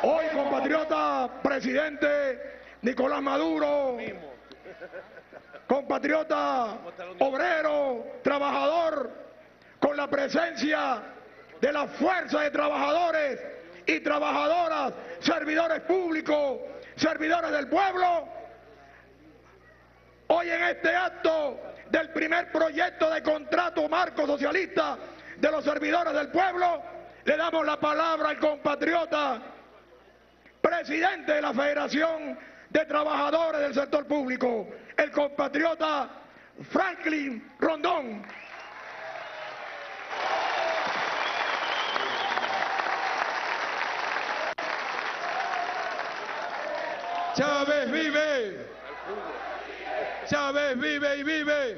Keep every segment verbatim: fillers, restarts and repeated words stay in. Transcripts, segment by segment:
Hoy, compatriota presidente Nicolás Maduro, compatriota obrero, trabajador, con la presencia de la fuerza de trabajadores y trabajadoras, servidores públicos, servidores del pueblo, hoy en este acto del primer proyecto de contrato marco socialista de los servidores del pueblo, le damos la palabra al compatriota presidente de la Federación de Trabajadores del Sector Público, el compatriota Franklin Rondón. Chávez vive, Chávez vive y vive.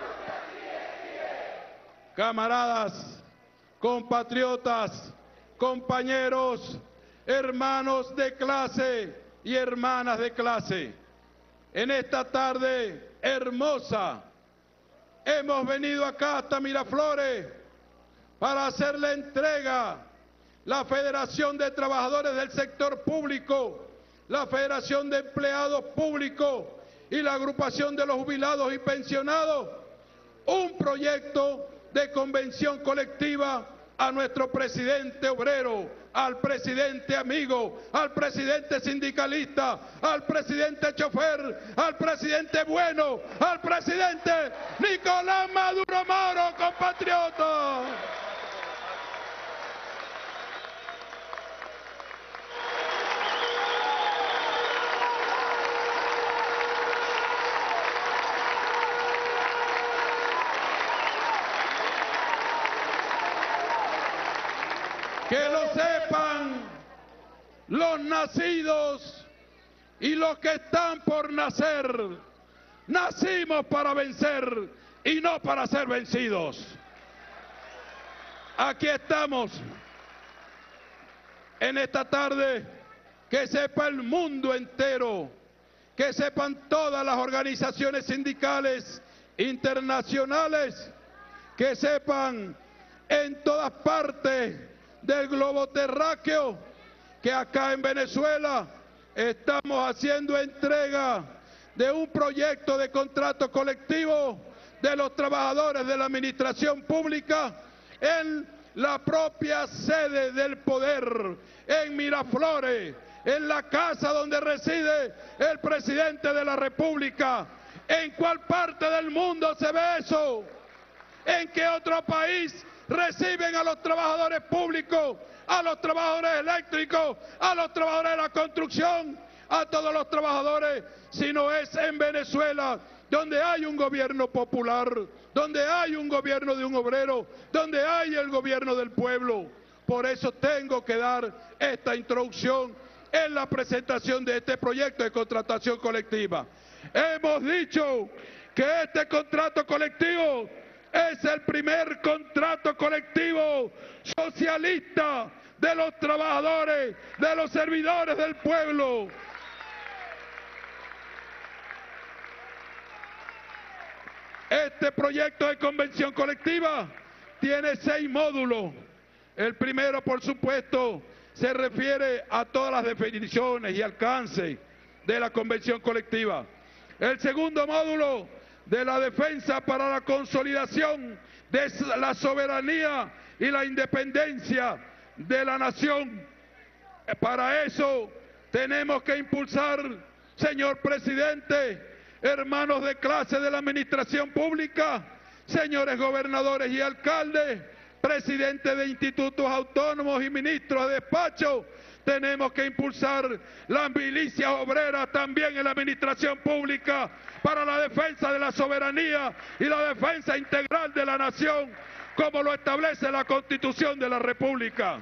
Camaradas, compatriotas, compañeros, hermanos de clase y hermanas de clase, en esta tarde hermosa hemos venido acá hasta Miraflores para hacer la entrega, la Federación de Trabajadores del Sector Público, la Federación de Empleados Públicos y la Agrupación de los Jubilados y Pensionados, un proyecto de convención colectiva a nuestro presidente obrero, al presidente amigo, al presidente sindicalista, al presidente chofer, al presidente bueno, al presidente Nicolás Maduro Moro, compatriota. Que lo sepan los nacidos y los que están por nacer. Nacimos para vencer y no para ser vencidos. Aquí estamos en esta tarde, que sepa el mundo entero, que sepan todas las organizaciones sindicales internacionales, que sepan en todas partes del globo terráqueo, que acá en Venezuela estamos haciendo entrega de un proyecto de contrato colectivo de los trabajadores de la administración pública en la propia sede del poder, en Miraflores, en la casa donde reside el presidente de la República. ¿En cuál parte del mundo se ve eso? ¿En qué otro país reciben a los trabajadores públicos, a los trabajadores eléctricos, a los trabajadores de la construcción, a todos los trabajadores, si no es en Venezuela, donde hay un gobierno popular, donde hay un gobierno de un obrero, donde hay el gobierno del pueblo? Por eso tengo que dar esta introducción en la presentación de este proyecto de contratación colectiva. Hemos dicho que este contrato colectivo es el primer contrato colectivo socialista de los trabajadores, de los servidores del pueblo. Este proyecto de convención colectiva tiene seis módulos. El primero, por supuesto, se refiere a todas las definiciones y alcance de la convención colectiva. El segundo módulo, de la defensa para la consolidación de la soberanía y la independencia de la nación. Para eso tenemos que impulsar, señor presidente, hermanos de clase de la administración pública, señores gobernadores y alcaldes, presidentes de institutos autónomos y ministros de despacho, tenemos que impulsar las milicias obreras también en la administración pública para la defensa de la soberanía y la defensa integral de la nación, como lo establece la Constitución de la República.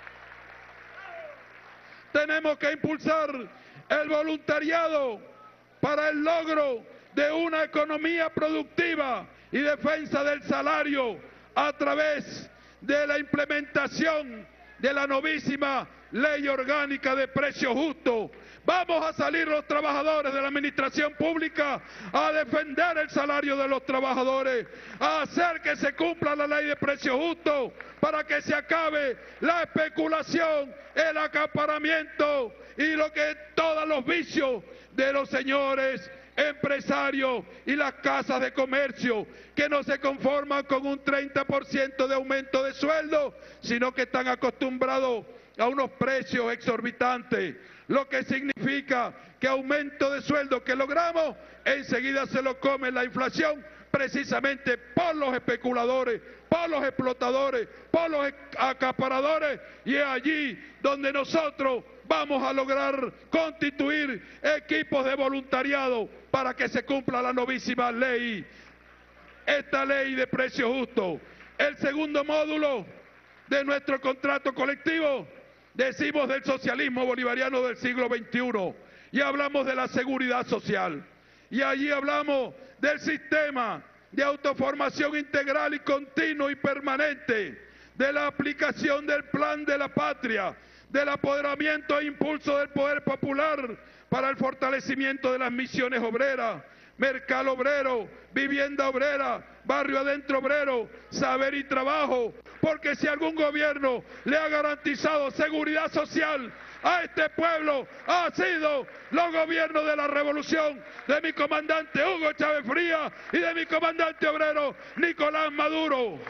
Tenemos que impulsar el voluntariado para el logro de una economía productiva y defensa del salario a través de la implementación de la novísima Ley Orgánica de Precio Justo. Vamos a salir los trabajadores de la administración pública a defender el salario de los trabajadores, a hacer que se cumpla la ley de precio justo para que se acabe la especulación, el acaparamiento y lo que todos los vicios de los señores empresarios y las casas de comercio que no se conforman con un treinta por ciento de aumento de sueldo, sino que están acostumbrados a unos precios exorbitantes, lo que significa que aumento de sueldo que logramos, enseguida se lo come la inflación, precisamente por los especuladores, por los explotadores, por los acaparadores, y es allí donde nosotros vamos a lograr constituir equipos de voluntariado para que se cumpla la novísima ley, esta ley de precio justo. El segundo módulo de nuestro contrato colectivo, decimos del socialismo bolivariano del siglo veintiuno, y hablamos de la seguridad social, y allí hablamos del sistema de autoformación integral y continuo y permanente, de la aplicación del plan de la patria, del apoderamiento e impulso del poder popular para el fortalecimiento de las misiones obreras, mercado obrero, vivienda obrera, barrio adentro obrero, saber y trabajo, porque si algún gobierno le ha garantizado seguridad social a este pueblo, ha sido los gobiernos de la revolución de mi comandante Hugo Chávez Frías y de mi comandante obrero Nicolás Maduro.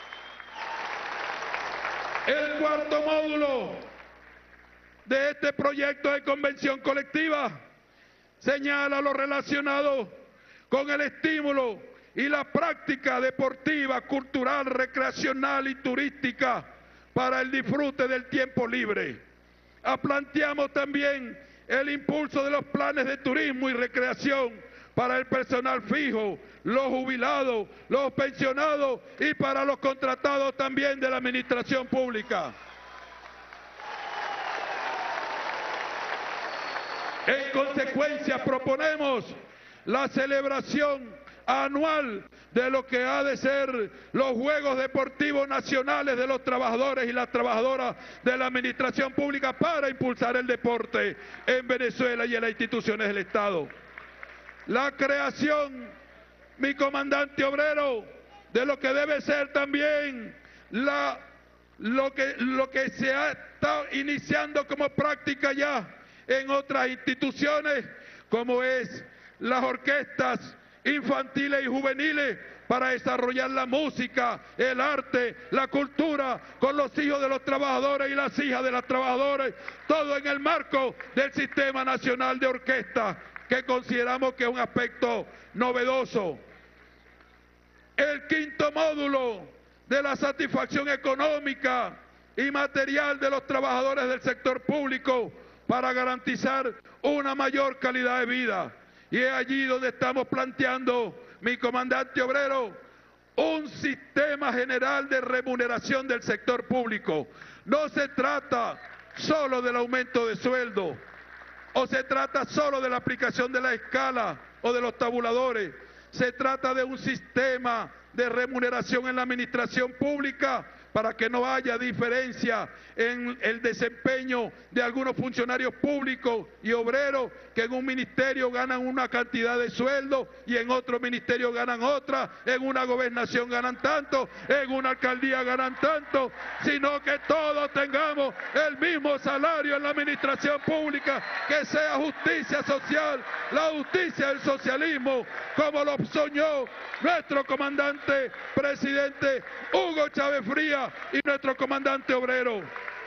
El cuarto módulo de este proyecto de convención colectiva señala lo relacionado con el estímulo y la práctica deportiva, cultural, recreacional y turística para el disfrute del tiempo libre. Ah, planteamos también el impulso de los planes de turismo y recreación para el personal fijo, los jubilados, los pensionados y para los contratados también de la administración pública. En consecuencia, proponemos la celebración anual de lo que ha de ser los Juegos Deportivos Nacionales de los trabajadores y las trabajadoras de la administración pública para impulsar el deporte en Venezuela y en las instituciones del Estado. La creación, mi comandante obrero, de lo que debe ser también la, lo, que, lo que se ha estado iniciando como práctica ya en otras instituciones, como es las orquestas infantiles y juveniles para desarrollar la música, el arte, la cultura con los hijos de los trabajadores y las hijas de las trabajadoras, todo en el marco del Sistema Nacional de Orquesta, que consideramos que es un aspecto novedoso. El quinto módulo de la satisfacción económica y material de los trabajadores del sector público para garantizar una mayor calidad de vida. Y es allí donde estamos planteando, mi comandante obrero, un sistema general de remuneración del sector público. No se trata solo del aumento de sueldo, o se trata solo de la aplicación de la escala o de los tabuladores. Se trata de un sistema de remuneración en la administración pública para que no haya diferencia en el desempeño de algunos funcionarios públicos y obreros que en un ministerio ganan una cantidad de sueldo y en otro ministerio ganan otra, en una gobernación ganan tanto, en una alcaldía ganan tanto, sino que todos tengamos el mismo salario en la administración pública, que sea justicia social, la justicia del socialismo, como lo soñó nuestro comandante presidente Hugo Chávez Frías y nuestro comandante obrero.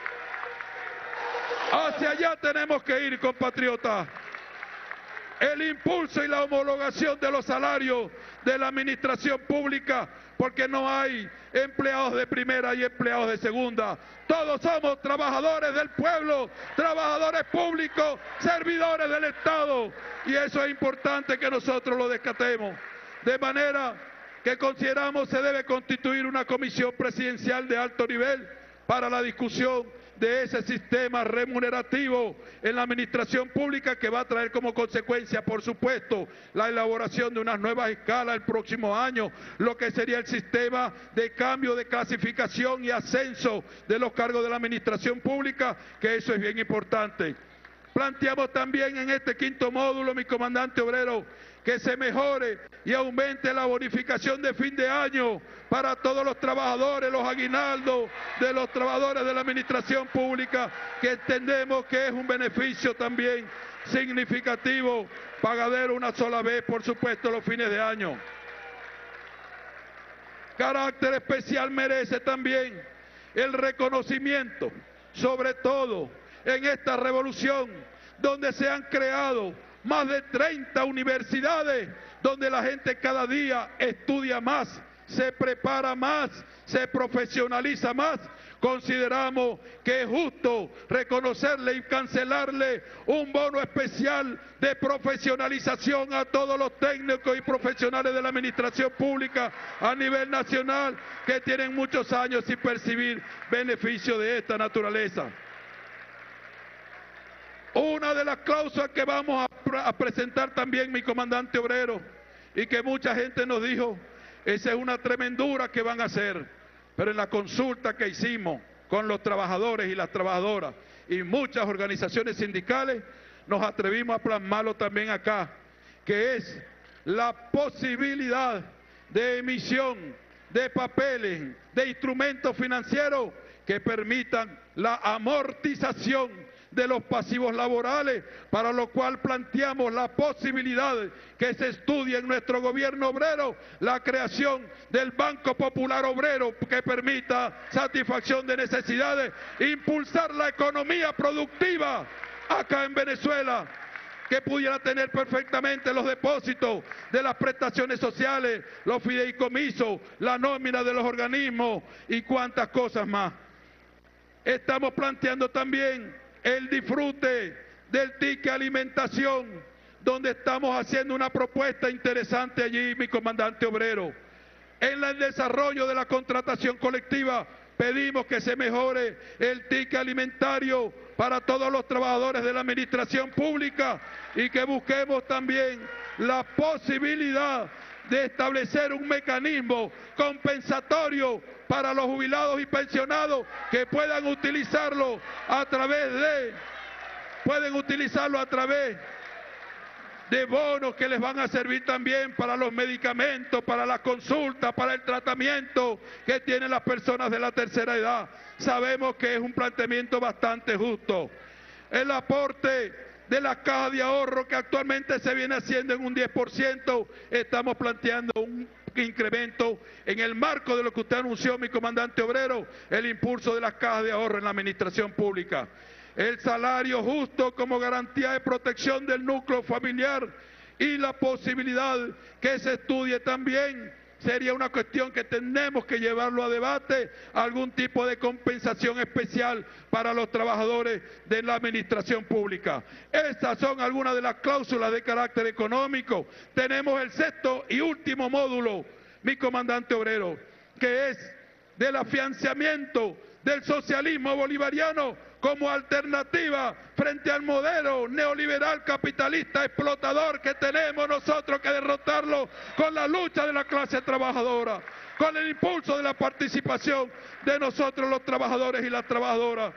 Hacia allá tenemos que ir, compatriotas. El impulso y la homologación de los salarios de la administración pública, porque no hay empleados de primera y empleados de segunda. Todos somos trabajadores del pueblo, trabajadores públicos, servidores del Estado, y eso es importante que nosotros lo descatemos. De manera que consideramos se debe constituir una comisión presidencial de alto nivel para la discusión de ese sistema remunerativo en la administración pública, que va a traer como consecuencia, por supuesto, la elaboración de unas nuevas escalas el próximo año, lo que sería el sistema de cambio de clasificación y ascenso de los cargos de la administración pública, que eso es bien importante. Planteamos también en este quinto módulo, mi comandante obrero, que se mejore y aumente la bonificación de fin de año para todos los trabajadores, los aguinaldos de los trabajadores de la administración pública, que entendemos que es un beneficio también significativo, pagadero una sola vez, por supuesto, los fines de año. Carácter especial merece también el reconocimiento, sobre todo en esta revolución, donde se han creado más de treinta universidades, donde la gente cada día estudia más, se prepara más, se profesionaliza más. Consideramos que es justo reconocerle y cancelarle un bono especial de profesionalización a todos los técnicos y profesionales de la administración pública a nivel nacional, que tienen muchos años sin percibir beneficios de esta naturaleza. Una de las cláusulas que vamos a, a presentar también, mi comandante obrero, y que mucha gente nos dijo, esa es una tremendura que van a hacer, pero en la consulta que hicimos con los trabajadores y las trabajadoras y muchas organizaciones sindicales, nos atrevimos a plasmarlo también acá, que es la posibilidad de emisión de papeles, de instrumentos financieros que permitan la amortización de los pasivos laborales, para lo cual planteamos la posibilidad que se estudie en nuestro gobierno obrero la creación del Banco Popular Obrero, que permita satisfacción de necesidades, impulsar la economía productiva acá en Venezuela, que pudiera tener perfectamente los depósitos de las prestaciones sociales, los fideicomisos, la nómina de los organismos y cuantas cosas más. Estamos planteando también el disfrute del ticket alimentación, donde estamos haciendo una propuesta interesante allí, mi comandante obrero. En el desarrollo de la contratación colectiva pedimos que se mejore el ticket alimentario para todos los trabajadores de la administración pública y que busquemos también la posibilidad de establecer un mecanismo compensatorio para los jubilados y pensionados, que puedan utilizarlo a través de, pueden utilizarlo a través de bonos que les van a servir también para los medicamentos, para la consulta, para el tratamiento que tienen las personas de la tercera edad. Sabemos que es un planteamiento bastante justo. El aporte de la caja de ahorro, que actualmente se viene haciendo en un diez por ciento, estamos planteando un incremento en el marco de lo que usted anunció, mi comandante obrero, el impulso de las cajas de ahorro en la administración pública. El salario justo como garantía de protección del núcleo familiar y la posibilidad que se estudie también, sería una cuestión que tenemos que llevarlo a debate, algún tipo de compensación especial para los trabajadores de la administración pública. Estas son algunas de las cláusulas de carácter económico. Tenemos el sexto y último módulo, mi comandante obrero, que es del afianzamiento del socialismo bolivariano como alternativa frente al modelo neoliberal capitalista explotador que tenemos nosotros que derrotarlo con la lucha de la clase trabajadora, con el impulso de la participación de nosotros los trabajadores y las trabajadoras.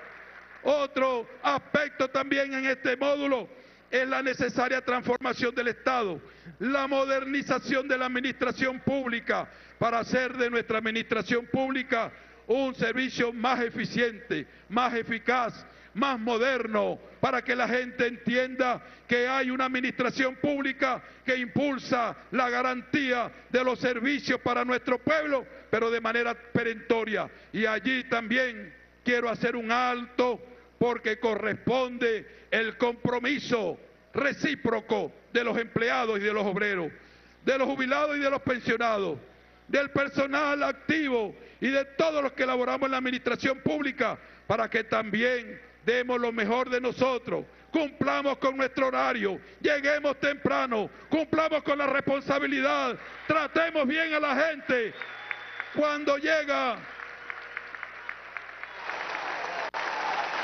Otro aspecto también en este módulo es la necesaria transformación del Estado, la modernización de la administración pública para hacer de nuestra administración pública un servicio más eficiente, más eficaz, más moderno, para que la gente entienda que hay una administración pública que impulsa la garantía de los servicios para nuestro pueblo, pero de manera perentoria. Y allí también quiero hacer un alto, porque corresponde el compromiso recíproco de los empleados y de los obreros, de los jubilados y de los pensionados, del personal activo y de todos los que elaboramos en la administración pública, para que también demos lo mejor de nosotros, cumplamos con nuestro horario, lleguemos temprano, cumplamos con la responsabilidad, tratemos bien a la gente. Cuando llega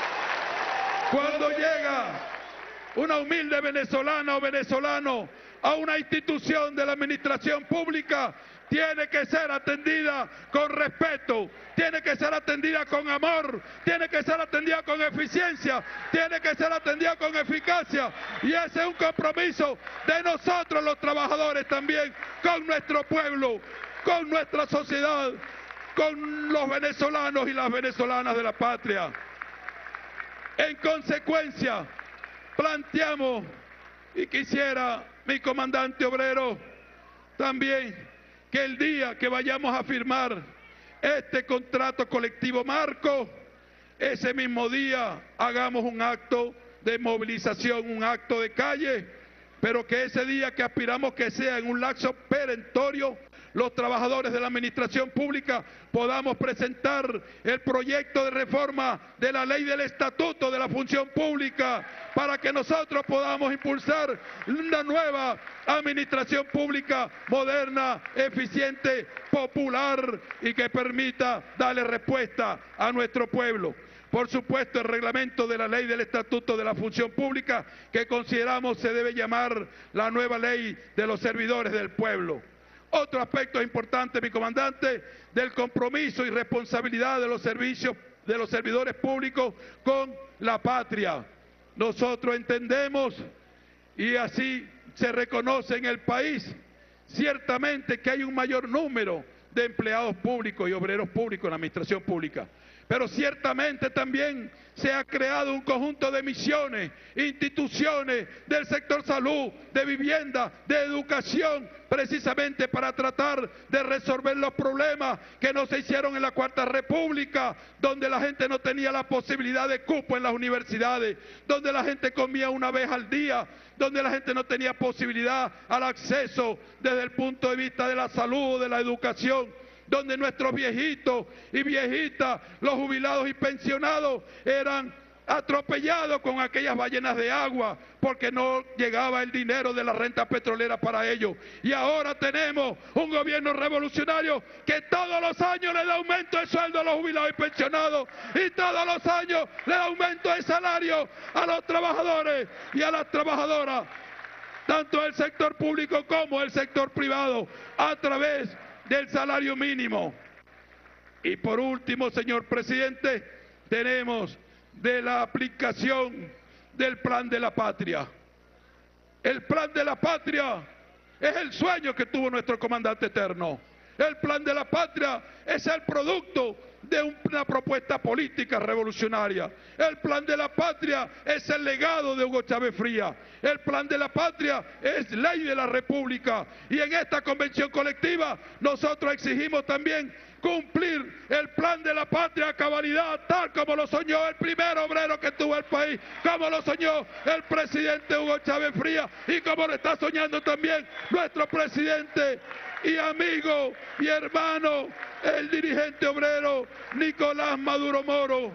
Cuando llega una humilde venezolana o venezolano a una institución de la administración pública, tiene que ser atendida con respeto, tiene que ser atendida con amor, tiene que ser atendida con eficiencia, tiene que ser atendida con eficacia. Y ese es un compromiso de nosotros los trabajadores también, con nuestro pueblo, con nuestra sociedad, con los venezolanos y las venezolanas de la patria. En consecuencia, planteamos, y quisiera mi comandante obrero también, que el día que vayamos a firmar este contrato colectivo marco, ese mismo día hagamos un acto de movilización, un acto de calle, pero que ese día que aspiramos que sea en un lapso perentorio, los trabajadores de la administración pública podamos presentar el proyecto de reforma de la ley del estatuto de la función pública para que nosotros podamos impulsar una nueva administración pública moderna, eficiente, popular y que permita darle respuesta a nuestro pueblo. Por supuesto, el reglamento de la ley del estatuto de la función pública, que consideramos se debe llamar la nueva ley de los servidores del pueblo. Otro aspecto importante, mi comandante, del compromiso y responsabilidad de los servicios, de los servidores públicos con la patria. Nosotros entendemos, y así se reconoce en el país, ciertamente que hay un mayor número de empleados públicos y obreros públicos en la administración pública. Pero ciertamente también se ha creado un conjunto de misiones, instituciones del sector salud, de vivienda, de educación, precisamente para tratar de resolver los problemas que no se hicieron en la Cuarta República, donde la gente no tenía la posibilidad de cupo en las universidades, donde la gente comía una vez al día, donde la gente no tenía posibilidad al acceso desde el punto de vista de la salud, de la educación, donde nuestros viejitos y viejitas, los jubilados y pensionados, eran atropellados con aquellas ballenas de agua porque no llegaba el dinero de la renta petrolera para ellos. Y ahora tenemos un gobierno revolucionario que todos los años le da aumento de sueldo a los jubilados y pensionados y todos los años le da aumento de salario a los trabajadores y a las trabajadoras, tanto del sector público como del sector privado, a través del salario mínimo. Y por último, señor presidente, tenemos de la aplicación del Plan de la Patria. El Plan de la Patria es el sueño que tuvo nuestro comandante eterno. El Plan de la Patria es el producto de una propuesta política revolucionaria. El Plan de la Patria es el legado de Hugo Chávez Frías. El Plan de la Patria es ley de la República. Y en esta convención colectiva nosotros exigimos también cumplir el Plan de la Patria a cabalidad, tal como lo soñó el primer obrero que tuvo el país, como lo soñó el presidente Hugo Chávez Frías y como lo está soñando también nuestro presidente y amigo y hermano, el dirigente obrero Nicolás Maduro Moro.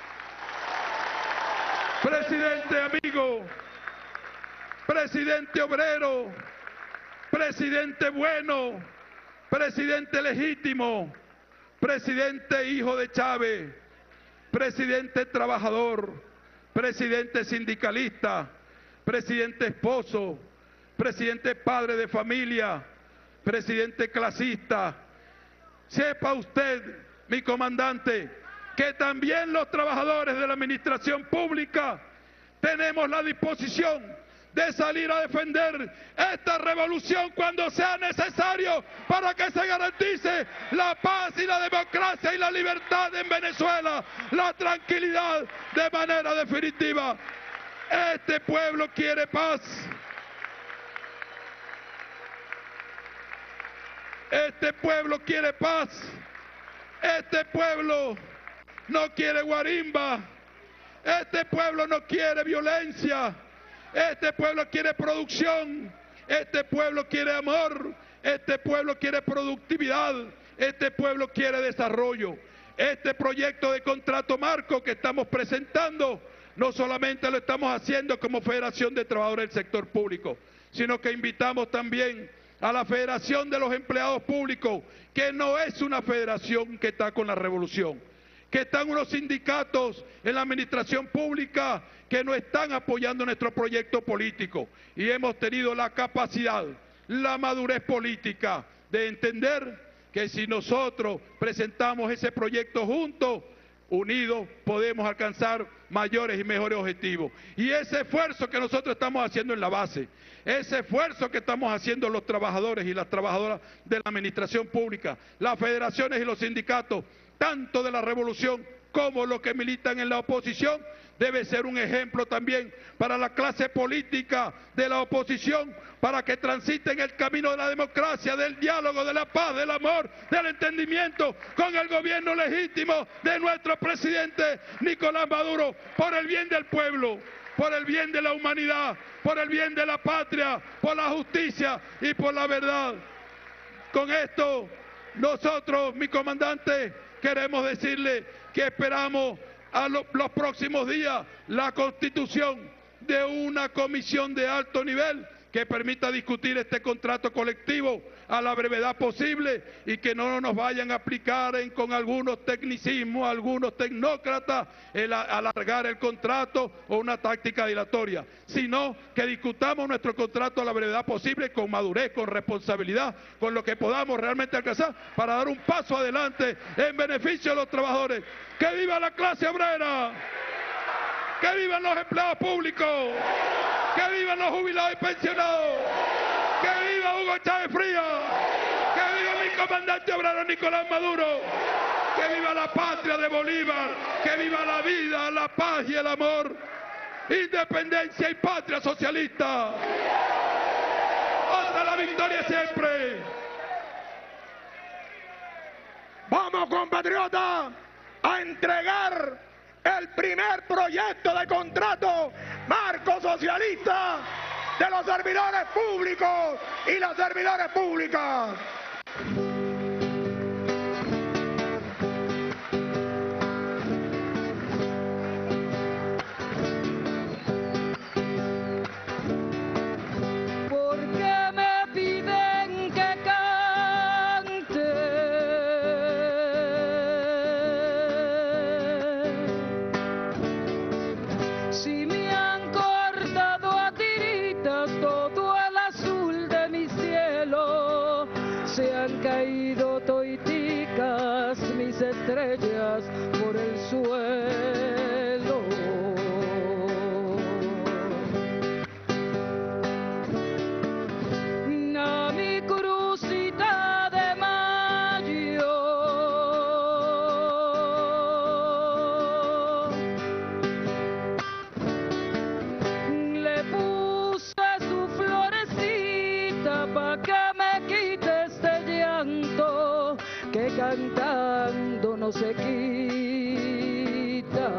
Presidente amigo, presidente obrero, presidente bueno, presidente legítimo, presidente hijo de Chávez, presidente trabajador, presidente sindicalista, presidente esposo, presidente padre de familia, presidente clasista. Sepa usted, mi comandante, que también los trabajadores de la administración pública tenemos la disposición de salir a defender esta revolución cuando sea necesario para que se garantice la paz y la democracia y la libertad en Venezuela, la tranquilidad de manera definitiva. Este pueblo quiere paz. Este pueblo quiere paz. Este pueblo no quiere guarimba. Este pueblo no quiere violencia. Este pueblo quiere producción. Este pueblo quiere amor. Este pueblo quiere productividad. Este pueblo quiere desarrollo. Este proyecto de contrato marco que estamos presentando, no solamente lo estamos haciendo como Federación de Trabajadores del Sector Público, sino que invitamos también a la Federación de los Empleados Públicos, que no es una federación que está con la revolución, que están unos sindicatos en la administración pública que no están apoyando nuestro proyecto político. Y hemos tenido la capacidad, la madurez política de entender que si nosotros presentamos ese proyecto juntos, unidos, podemos alcanzar mayores y mejores objetivos. Y ese esfuerzo que nosotros estamos haciendo en la base, ese esfuerzo que estamos haciendo los trabajadores y las trabajadoras de la administración pública, las federaciones y los sindicatos, tanto de la revolución como los que militan en la oposición, debe ser un ejemplo también para la clase política de la oposición, para que transiten el camino de la democracia, del diálogo, de la paz, del amor, del entendimiento con el gobierno legítimo de nuestro presidente Nicolás Maduro, por el bien del pueblo, por el bien de la humanidad, por el bien de la patria, por la justicia y por la verdad. Con esto, nosotros, mi comandante, queremos decirle que esperamos a lo, los próximos días la constitución de una comisión de alto nivel que permita discutir este contrato colectivo a la brevedad posible y que no nos vayan a aplicar en, con algunos tecnicismos, algunos tecnócratas, el a, alargar el contrato o una táctica dilatoria, sino que discutamos nuestro contrato a la brevedad posible con madurez, con responsabilidad, con lo que podamos realmente alcanzar para dar un paso adelante en beneficio de los trabajadores. ¡Que viva la clase obrera! ¡Que vivan los empleados públicos! ¡Que vivan los jubilados y pensionados! ¡Que viva Hugo Chávez Frías! ¡Que viva mi comandante obrero Nicolás Maduro! ¡Que viva la patria de Bolívar! ¡Que viva la vida, la paz y el amor! ¡Independencia y patria socialista! ¡Hasta la victoria siempre! Vamos, compatriotas, a entregar el primer proyecto de contrato marco socialista de los servidores públicos y las servidoras públicas. Estrellas por el suelo. A mi crucita de mayo le puse su florecita pa' que me quite este llanto que cantando no se quita.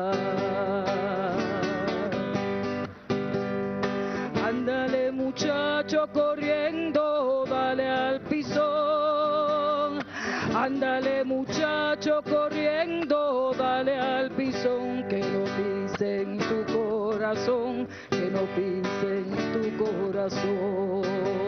Ándale muchacho corriendo, dale al pisón. Ándale muchacho corriendo, dale al pisón. Que no pise en tu corazón, que no pise en tu corazón.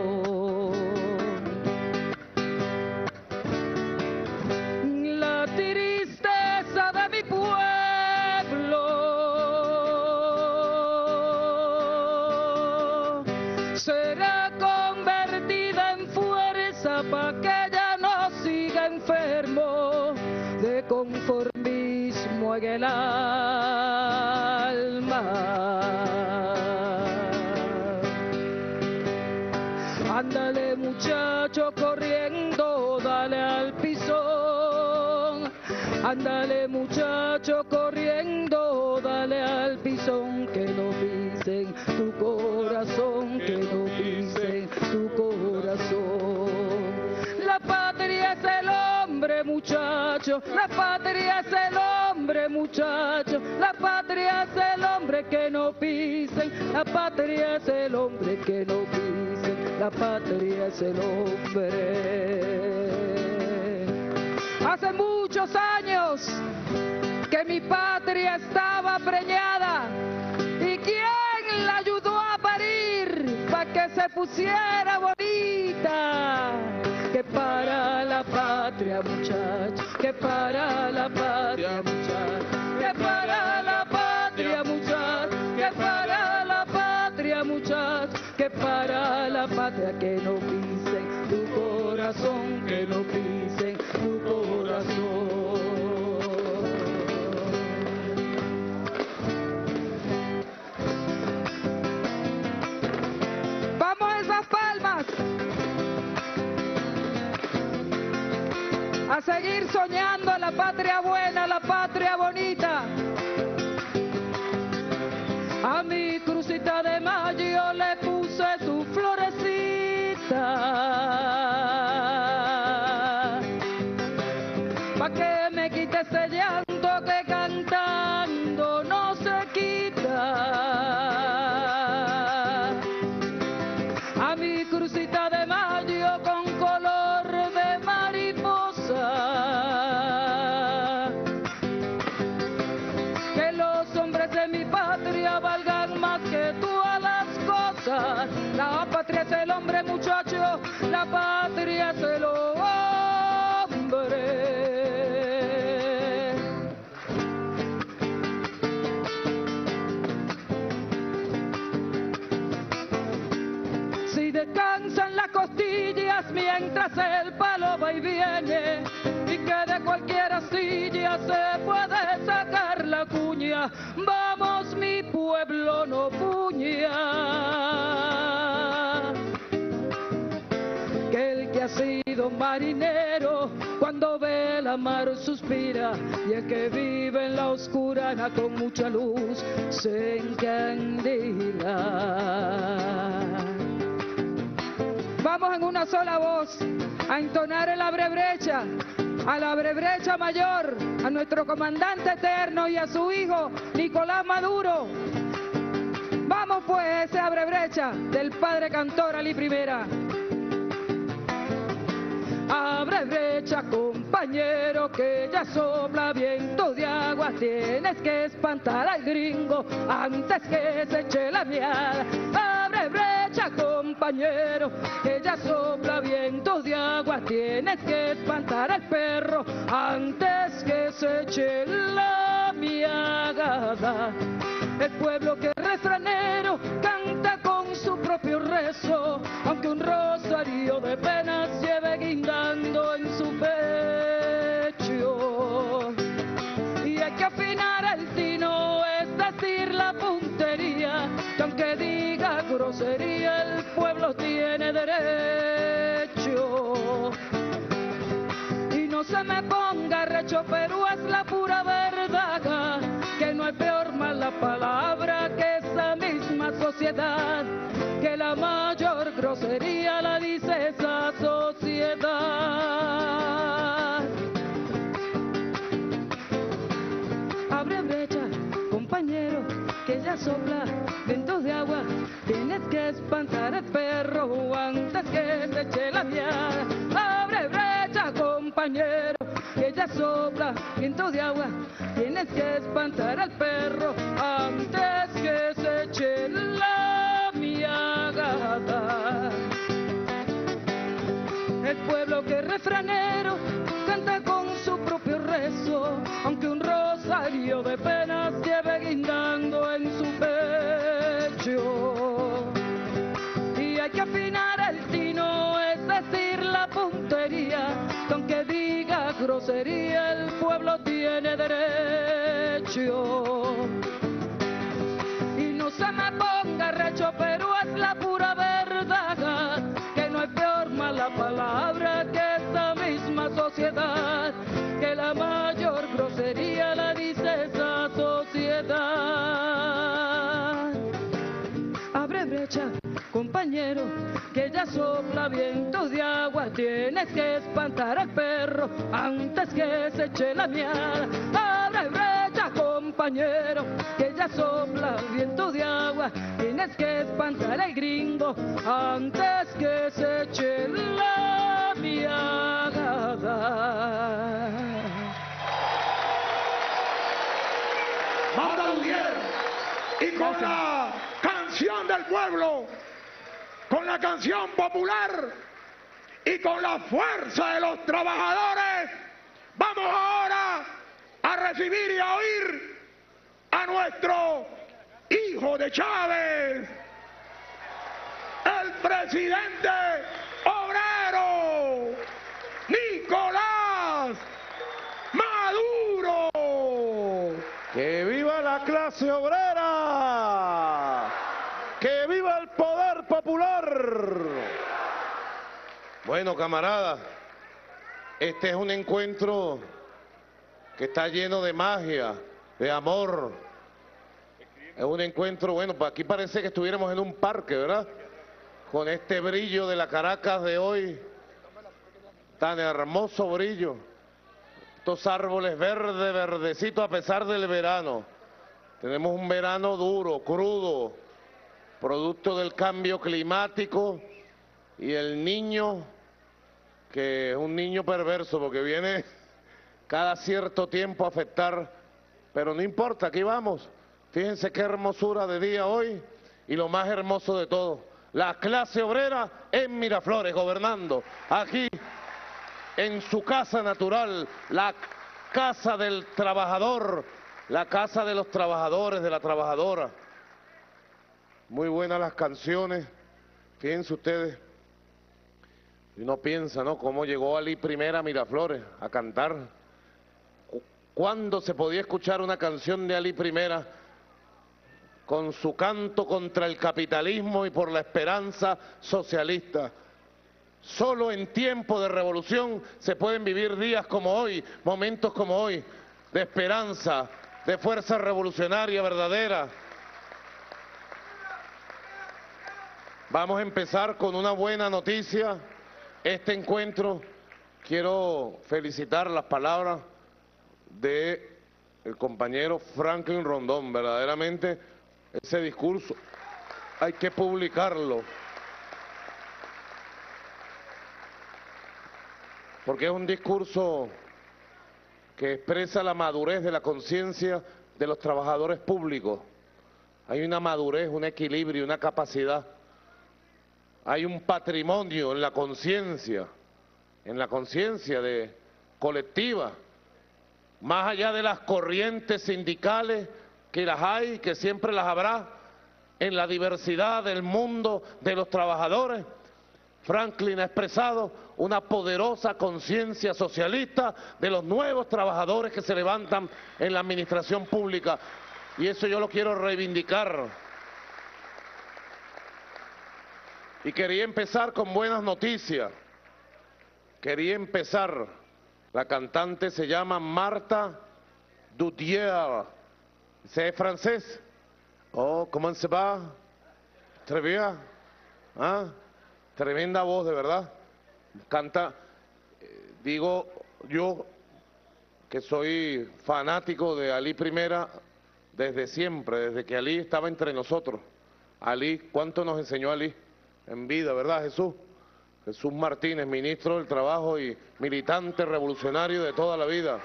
Será convertida en fuerza pa' que ya no siga enfermo de conformismo en el alma. Ándale muchacho corriendo, dale al pisón. Ándale muchacho corriendo, dale al pisón. Que no pisen tu corazón, que no pisen tu corazón. La patria es el hombre muchacho, la patria es el hombre muchacho. La patria es el hombre que no pisen, la patria es el hombre que no pisen. La patria es el hombre. Hace muchos años que mi patria estaba preñada, y quién la ayudó a parir para que se pusiera bonita, que para la patria patria, muchachos, que para la patria, muchachos, que para la patria, muchachos, que para la patria, muchachos, que para la patria, que no pisen tu corazón, que no pisen tu corazón. A seguir soñando la patria buena, la patria bonita. A mi crucita de mayo le puse su florecita, pa' que me quite ese llanto que cantando no se quita. A mi crucita de mayo con color de mariposa, que los hombres de mi patria valgan más que todas las cosas. La patria es el hombre, muchacho, la patria es el hombre. Si descansan las costillas mientras el palo va y viene, y que de cualquier astilla se puede sacar la cuña, vamos mi pueblo, no puña. Que el que ha sido marinero, cuando ve la mar suspira, y el que vive en la oscurana con mucha luz se encandila. Vamos en una sola voz a entonar el abrebrecha, a la abrebrecha mayor, a nuestro comandante eterno y a su hijo Nicolás Maduro. Vamos pues, ese abrebrecha del padre cantor Ali Primera. Abre brecha, compañero, que ya sopla viento de agua. Tienes que espantar al gringo antes que se eche la miada. Abre brecha, compañero, que ya sopla viento de agua. Tienes que espantar al perro antes que se eche la miada. El pueblo que es refranero canta con su propio rezo, aunque un rosario de penas lleve guindando en su pecho. Y hay que afinar el tino, es decir, la puntería, que aunque diga grosería, el pueblo tiene derecho. Y no se me ponga recho, pero es la pura verdad, que no hay peor mala palabra que esa misma sociedad, que la mayor grosería la dice esa sociedad. Abre brecha, compañero, que ya sopla vientos de agua. Tienes que espantar al perro antes que se eche la miada. Abre brecha, compañero, que ya sopla viento de agua. Tienes que espantar al perro antes que se eche la miagada. El pueblo que es refranero canta con su propio rezo, aunque un rosario de penas lleve guindando en su pecho. Y hay que afinar el tino, es decir, la puntería, que aunque diga grosería, el pueblo tiene derecho. Y no se me ponga recho, pero es la pura verdad, que no hay peor mala palabra que esta misma sociedad, que la mayor grosería la dice esa sociedad. Abre brecha, compañero, que ya sopla vientos de agua. Tienes que espantar al perro antes que se eche la miada. Abre brecha, compañero, que ya sopla viento de agua. Tienes que espantar al gringo antes que se eche la miada. Banda Ujier, y con la canción del pueblo, con la canción popular, y con la fuerza de los trabajadores, vamos ahora a recibir y a oír a nuestro hijo de Chávez, el presidente obrero, Nicolás Maduro. ¡Que viva la clase obrera! ¡Que viva el poder popular! Bueno, camaradas, este es un encuentro que está lleno de magia, de amor. Es un encuentro, bueno, pues aquí parece que estuviéramos en un parque, ¿verdad? Con este brillo de la Caracas de hoy, tan hermoso brillo. Estos árboles verdes, verdecitos a pesar del verano. Tenemos un verano duro, crudo, producto del cambio climático, y el niño, que es un niño perverso porque viene cada cierto tiempo a afectar, pero no importa, aquí vamos. Fíjense qué hermosura de día hoy, y lo más hermoso de todo, la clase obrera en Miraflores, gobernando aquí en su casa natural, la casa del trabajador, la casa de los trabajadores, de la trabajadora. Muy buenas las canciones, fíjense ustedes. Y uno piensa, ¿no?, cómo llegó Ali Primera a Miraflores a cantar. ¿Cuándo se podía escuchar una canción de Ali Primera con su canto contra el capitalismo y por la esperanza socialista? Solo en tiempo de revolución se pueden vivir días como hoy, momentos como hoy, de esperanza, de fuerza revolucionaria verdadera. Vamos a empezar con una buena noticia. Este encuentro, quiero felicitar las palabras del compañero Franklin Rondón. Verdaderamente, ese discurso hay que publicarlo, porque es un discurso que expresa la madurez de la conciencia de los trabajadores públicos. Hay una madurez, un equilibrio, una capacidad. Hay un patrimonio en la conciencia, en la conciencia de colectiva, más allá de las corrientes sindicales, que las hay, que siempre las habrá, en la diversidad del mundo de los trabajadores. Franklin ha expresado una poderosa conciencia socialista de los nuevos trabajadores que se levantan en la administración pública, y eso yo lo quiero reivindicar. Y quería empezar con buenas noticias. Quería empezar, la cantante se llama Martha Dudier. ¿C'est francés? Oh, ¿cómo se va? ¿Très bien? ¿Ah? Tremenda voz, de verdad. Canta, eh, digo yo que soy fanático de Ali Primera desde siempre, desde que Ali estaba entre nosotros. Ali, ¿cuánto nos enseñó Ali en vida, verdad, Jesús? Jesús Martínez, ministro del Trabajo y militante revolucionario de toda la vida.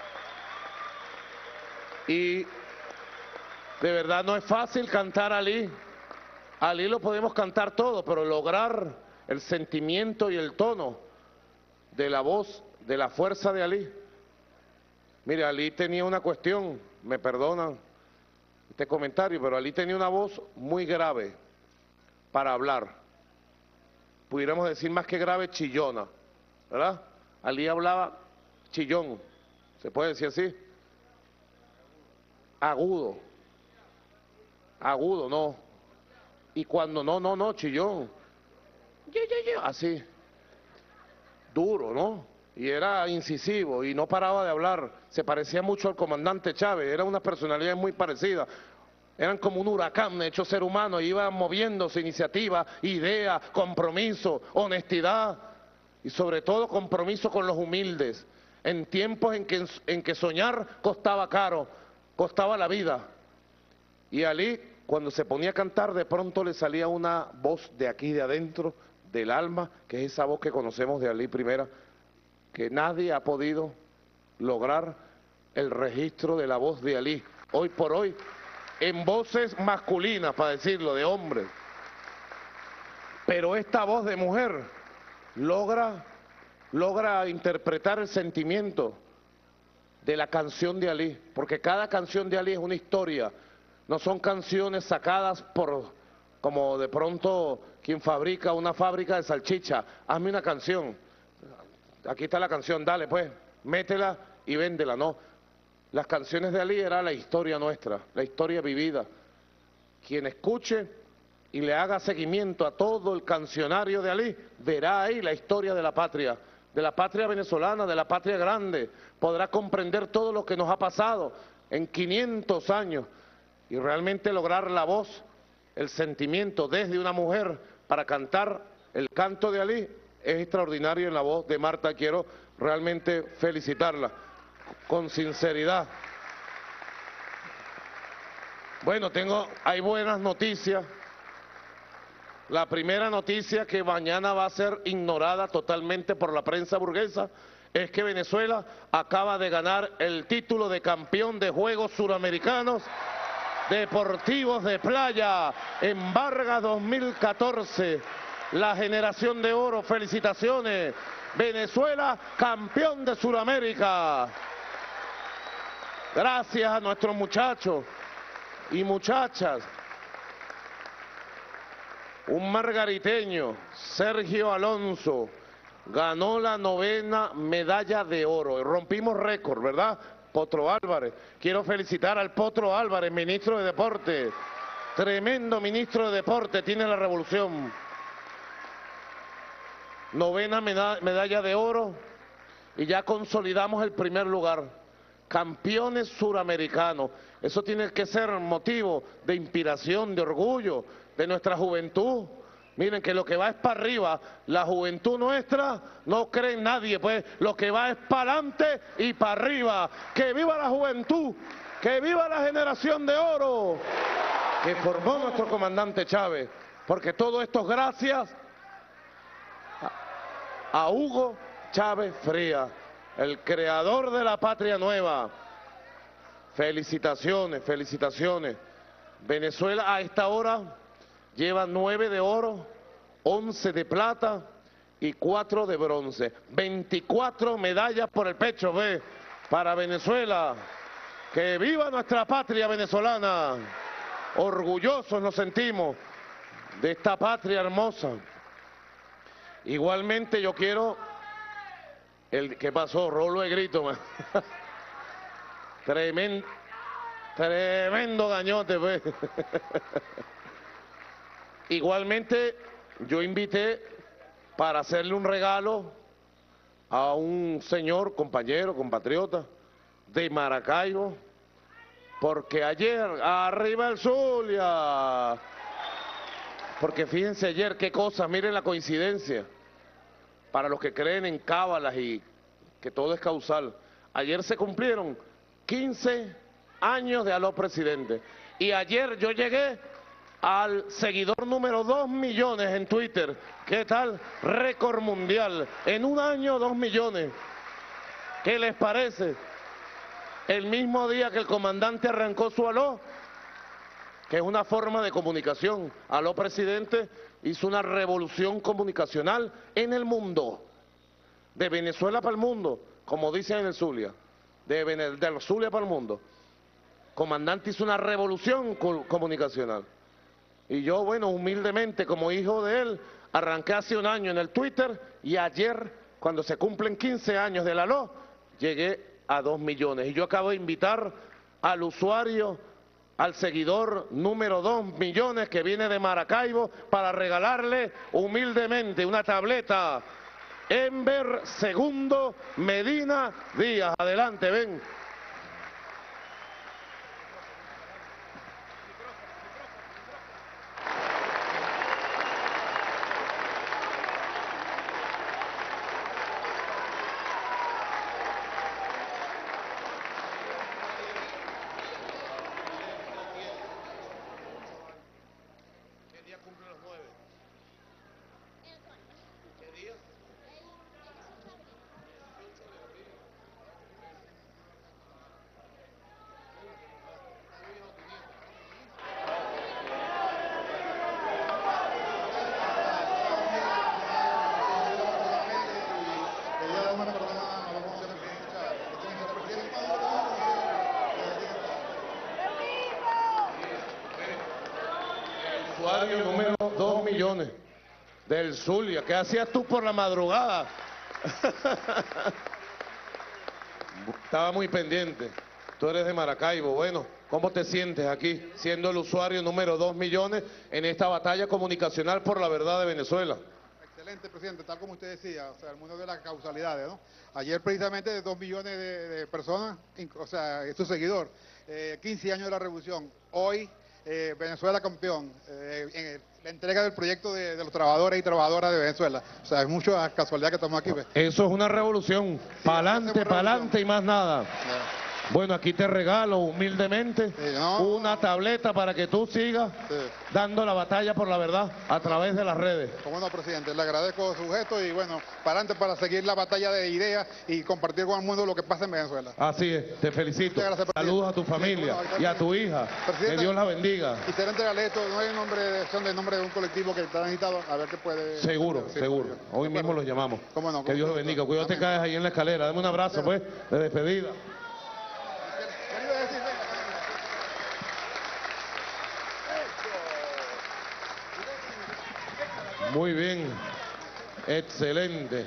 Y de verdad no es fácil cantar a Ali. A Ali lo podemos cantar todo, pero lograr el sentimiento y el tono de la voz, de la fuerza de Ali. Mire, Ali tenía una cuestión, me perdonan este comentario, pero Ali tenía una voz muy grave para hablar. Pudiéramos decir más que grave, chillona, ¿verdad? Ali hablaba chillón, ¿se puede decir así? Agudo, agudo, no. Y cuando no, no, no, chillón, ye, ye, ye, así, duro, ¿no? Y era incisivo y no paraba de hablar. Se parecía mucho al comandante Chávez, era una personalidad muy parecida. Eran como un huracán hecho ser humano, iban moviéndose iniciativa, idea, compromiso, honestidad y sobre todo compromiso con los humildes. En tiempos en que, en que soñar costaba caro, costaba la vida. Y Ali, cuando se ponía a cantar, de pronto le salía una voz de aquí, de adentro, del alma, que es esa voz que conocemos de Ali Primera, que nadie ha podido lograr el registro de la voz de Ali. Hoy por hoy, en voces masculinas, para decirlo, de hombres. Pero esta voz de mujer logra, logra interpretar el sentimiento de la canción de Ali, porque cada canción de Ali es una historia, no son canciones sacadas por, como de pronto quien fabrica una fábrica de salchicha, hazme una canción, aquí está la canción, dale pues, métela y véndela, no. Las canciones de Ali era la historia nuestra, la historia vivida. Quien escuche y le haga seguimiento a todo el cancionario de Ali, verá ahí la historia de la patria, de la patria venezolana, de la patria grande, podrá comprender todo lo que nos ha pasado en quinientos años y realmente lograr la voz, el sentimiento desde una mujer para cantar el canto de Ali es extraordinario en la voz de Marta. Quiero realmente felicitarla con sinceridad. Bueno, tengo, hay buenas noticias. La primera noticia, que mañana va a ser ignorada totalmente por la prensa burguesa, es que Venezuela acaba de ganar el título de campeón de Juegos Suramericanos Deportivos de Playa en Vargas dos mil catorce. La generación de oro, felicitaciones. Venezuela, campeón de Suramérica. Gracias a nuestros muchachos y muchachas. Un margariteño, Sergio Alonso, ganó la novena medalla de oro. Rompimos récord, ¿verdad? Potro Álvarez. Quiero felicitar al Potro Álvarez, ministro de Deporte. Tremendo ministro de Deporte, tiene la revolución. Novena medalla de oro y ya consolidamos el primer lugar. Campeones suramericanos. Eso tiene que ser motivo de inspiración, de orgullo de nuestra juventud. Miren que lo que va es para arriba, la juventud nuestra no cree en nadie, pues lo que va es para adelante y para arriba. ¡Que viva la juventud! ¡Que viva la generación de oro que formó nuestro comandante Chávez! Porque todo esto es gracias a, a Hugo Chávez Frías, el creador de la patria nueva. Felicitaciones, felicitaciones. Venezuela a esta hora lleva nueve de oro, once de plata y cuatro de bronce. veinticuatro medallas por el pecho, ve, para Venezuela. ¡Que viva nuestra patria venezolana! Orgullosos nos sentimos de esta patria hermosa. Igualmente yo quiero... El, ¿Qué pasó? Rolo de grito, man. Tremendo, tremendo gañote, pues. Igualmente, yo invité para hacerle un regalo a un señor, compañero, compatriota de Maracaibo, porque ayer, arriba el Zulia, porque fíjense ayer qué cosa, miren la coincidencia, para los que creen en cábalas y que todo es causal. Ayer se cumplieron quince años de Aló Presidente, y ayer yo llegué al seguidor número dos millones en Twitter. ¿Qué tal? Récord mundial. En un año, dos millones. ¿Qué les parece? El mismo día que el comandante arrancó su aló, que es una forma de comunicación. Aló Presidente hizo una revolución comunicacional en el mundo. De Venezuela para el mundo, como dicen en el Zulia. De, de Zulia para el mundo. Comandante hizo una revolución co comunicacional. Y yo, bueno, humildemente, como hijo de él, arranqué hace un año en el Twitter y ayer, cuando se cumplen quince años del aló, llegué a dos millones. Y yo acabo de invitar al usuario, al seguidor número dos millones que viene de Maracaibo para regalarle humildemente una tableta Enver Segundo Medina Díaz. Adelante, ven. Usuario número dos millones del Zulia. ¿Qué hacías tú por la madrugada? Estaba muy pendiente. Tú eres de Maracaibo. Bueno, ¿cómo te sientes aquí, siendo el usuario número dos millones en esta batalla comunicacional por la verdad de Venezuela? Excelente, presidente. Tal como usted decía, o sea, el mundo de las causalidades, ¿no? Ayer precisamente dos millones de, de personas, o sea, su seguidor, eh, quince años de la revolución. Hoy, eh, Venezuela campeón, eh, en la entrega del proyecto de, de los trabajadores y trabajadoras de Venezuela. O sea, es mucha casualidad que estamos aquí. ¿Ves? Eso es una revolución. Sí, pa'lante, pa'lante y más nada. Ya. Bueno, aquí te regalo humildemente Sí, no. una tableta para que tú sigas Sí. dando la batalla por la verdad a través de las redes. Cómo no, presidente, le agradezco su gesto y bueno, para adelante para seguir la batalla de ideas y compartir con el mundo lo que pasa en Venezuela. Así es, te felicito. Muchas gracias, presidente. Saludos a tu Sí, familia bueno, y a tu hija. Presidente, Que Dios la bendiga. Quisiera entregarle esto, no hay nombre de, son de nombre de un colectivo que está necesitado, a ver qué puede... Seguro, Sí, seguro. sí. Hoy mismo los llamamos. Cómo no, Que Dios lo cómo no. bendiga. Cuidado, te Amén. caes ahí en la escalera. Dame un abrazo, pues, de despedida. ¿Qué le iba a decir? Venga. Muy bien. Excelente.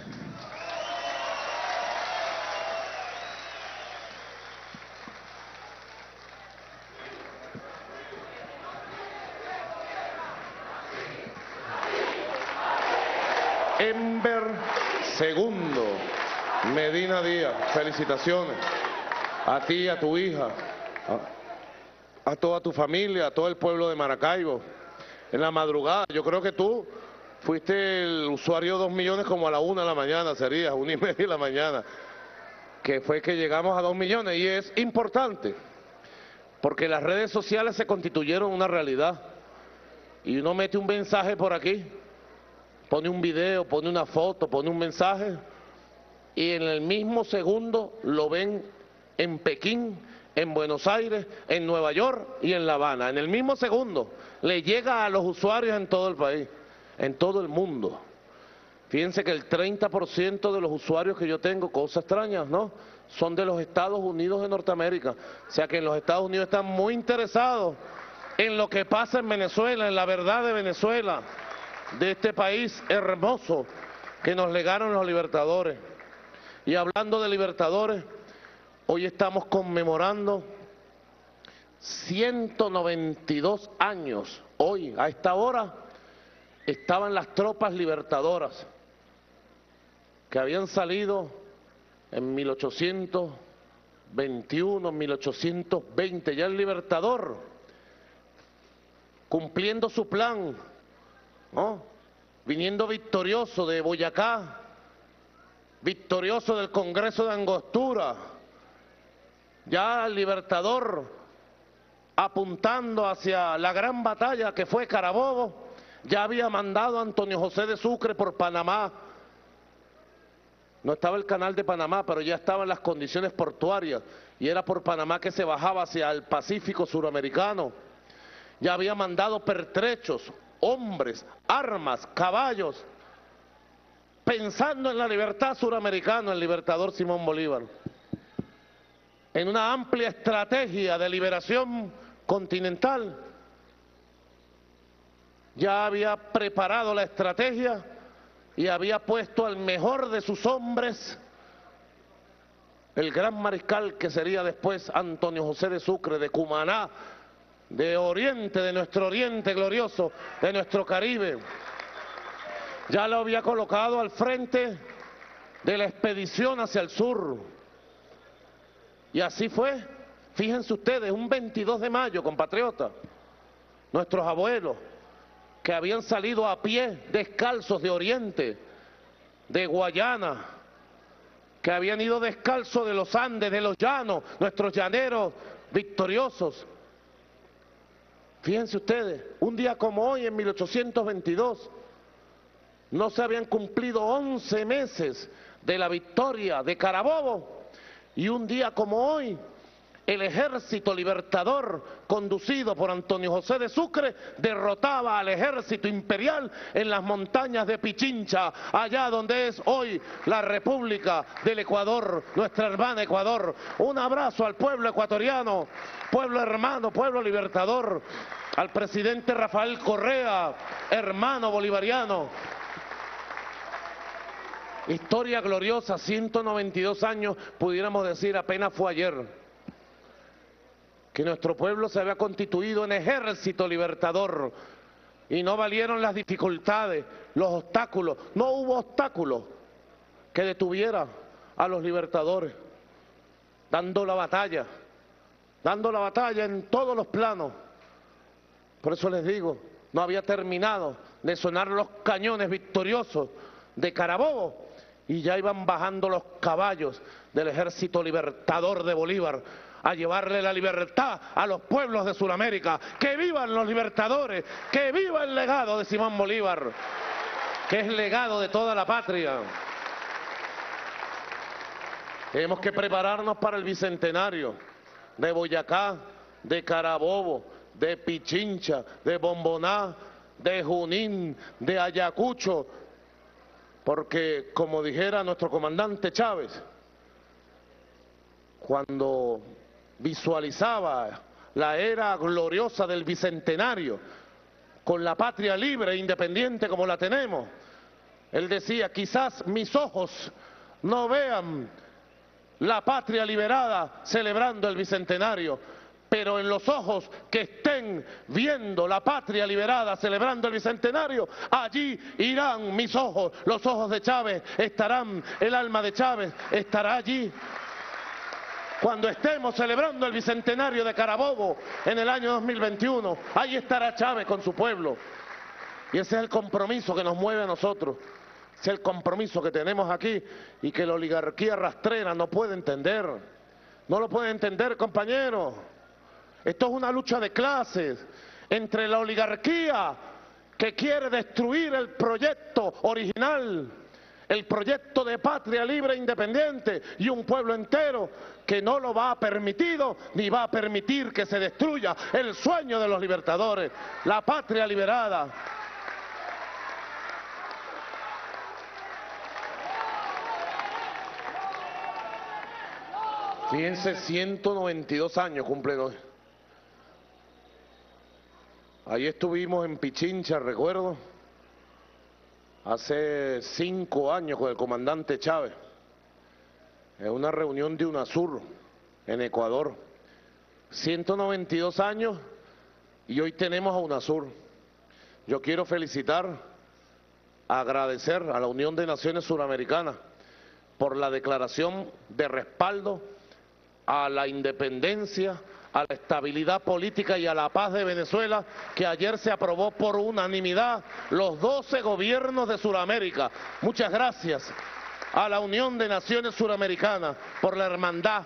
Ember Segundo, Medina Díaz, felicitaciones a ti, a tu hija, a, a toda tu familia, a todo el pueblo de Maracaibo. En la madrugada, yo creo que tú fuiste el usuario dos millones como a la una de la mañana, sería una y media de la mañana, que fue que llegamos a dos millones y es importante, porque las redes sociales se constituyeron una realidad y uno mete un mensaje por aquí, pone un video, pone una foto, pone un mensaje y en el mismo segundo lo ven en Pekín, en Buenos Aires, en Nueva York y en La Habana. En el mismo segundo le llega a los usuarios en todo el país, en todo el mundo. Fíjense que el treinta por ciento de los usuarios que yo tengo, cosas extrañas, ¿no?, son de los Estados Unidos de Norteamérica. O sea que en los Estados Unidos están muy interesados en lo que pasa en Venezuela, en la verdad de Venezuela, de este país hermoso que nos legaron los libertadores. Y hablando de libertadores, hoy estamos conmemorando ciento noventa y dos años. Hoy, a esta hora, estaban las tropas libertadoras que habían salido en mil ochocientos veintiuno, mil ochocientos veinte. Ya el libertador, cumpliendo su plan, ¿no?, viniendo victorioso de Boyacá, victorioso del Congreso de Angostura, ya el libertador apuntando hacia la gran batalla que fue Carabobo, ya había mandado a Antonio José de Sucre por Panamá. No estaba el canal de Panamá, pero ya estaban las condiciones portuarias y era por Panamá que se bajaba hacia el Pacífico suramericano. Ya había mandado pertrechos, hombres, armas, caballos, pensando en la libertad suramericana, el libertador Simón Bolívar, en una amplia estrategia de liberación continental. Ya había preparado la estrategia y había puesto al mejor de sus hombres, el gran mariscal que sería después Antonio José de Sucre, de Cumaná, de Oriente, de nuestro Oriente glorioso, de nuestro Caribe. Ya lo había colocado al frente de la expedición hacia el sur. Y así fue, fíjense ustedes, un veintidós de mayo, compatriotas, nuestros abuelos, que habían salido a pie, descalzos de Oriente, de Guayana, que habían ido descalzos de los Andes, de los llanos, nuestros llaneros victoriosos. Fíjense ustedes, un día como hoy, en mil ochocientos veintidós, no se habían cumplido once meses de la victoria de Carabobo, y un día como hoy, el ejército libertador conducido por Antonio José de Sucre derrotaba al ejército imperial en las montañas de Pichincha, allá donde es hoy la República del Ecuador, nuestra hermana Ecuador. Un abrazo al pueblo ecuatoriano, pueblo hermano, pueblo libertador, al presidente Rafael Correa, hermano bolivariano. Historia gloriosa, ciento noventa y dos años, pudiéramos decir, apenas fue ayer que nuestro pueblo se había constituido en ejército libertador y no valieron las dificultades, los obstáculos. No hubo obstáculo que detuviera a los libertadores, dando la batalla, dando la batalla en todos los planos. Por eso les digo, no había terminado de sonar los cañones victoriosos de Carabobo y ya iban bajando los caballos del ejército libertador de Bolívar a llevarle la libertad a los pueblos de Sudamérica. ¡Que vivan los libertadores! ¡Que viva el legado de Simón Bolívar! Que es legado de toda la patria. Tenemos que prepararnos para el bicentenario de Boyacá, de Carabobo, de Pichincha, de Bomboná, de Junín, de Ayacucho, porque como dijera nuestro comandante Chávez, cuando visualizaba la era gloriosa del bicentenario, con la patria libre e independiente como la tenemos, él decía, quizás mis ojos no vean la patria liberada celebrando el bicentenario, pero en los ojos que estén viendo la patria liberada celebrando el bicentenario, allí irán mis ojos, los ojos de Chávez estarán, el alma de Chávez estará allí. Cuando estemos celebrando el bicentenario de Carabobo en el año dos mil veintiuno, ahí estará Chávez con su pueblo. Y ese es el compromiso que nos mueve a nosotros. Ese es el compromiso que tenemos aquí y que la oligarquía rastrera no puede entender. No lo puede entender, compañeros. Esto es una lucha de clases entre la oligarquía que quiere destruir el proyecto original, el proyecto de patria libre e independiente, y un pueblo entero que no lo va a permitido ni va a permitir que se destruya el sueño de los libertadores, la patria liberada. Fíjense, ciento noventa y dos años cumplen hoy. Ahí estuvimos en Pichincha, recuerdo, hace cinco años con el comandante Chávez, en una reunión de UNASUR en Ecuador. ciento noventa y dos años y hoy tenemos a UNASUR. Yo quiero felicitar, agradecer a la Unión de Naciones Suramericanas por la declaración de respaldo a la independencia, a la estabilidad política y a la paz de Venezuela, que ayer se aprobó por unanimidad los doce gobiernos de Sudamérica. Muchas gracias a la Unión de Naciones Suramericanas por la hermandad.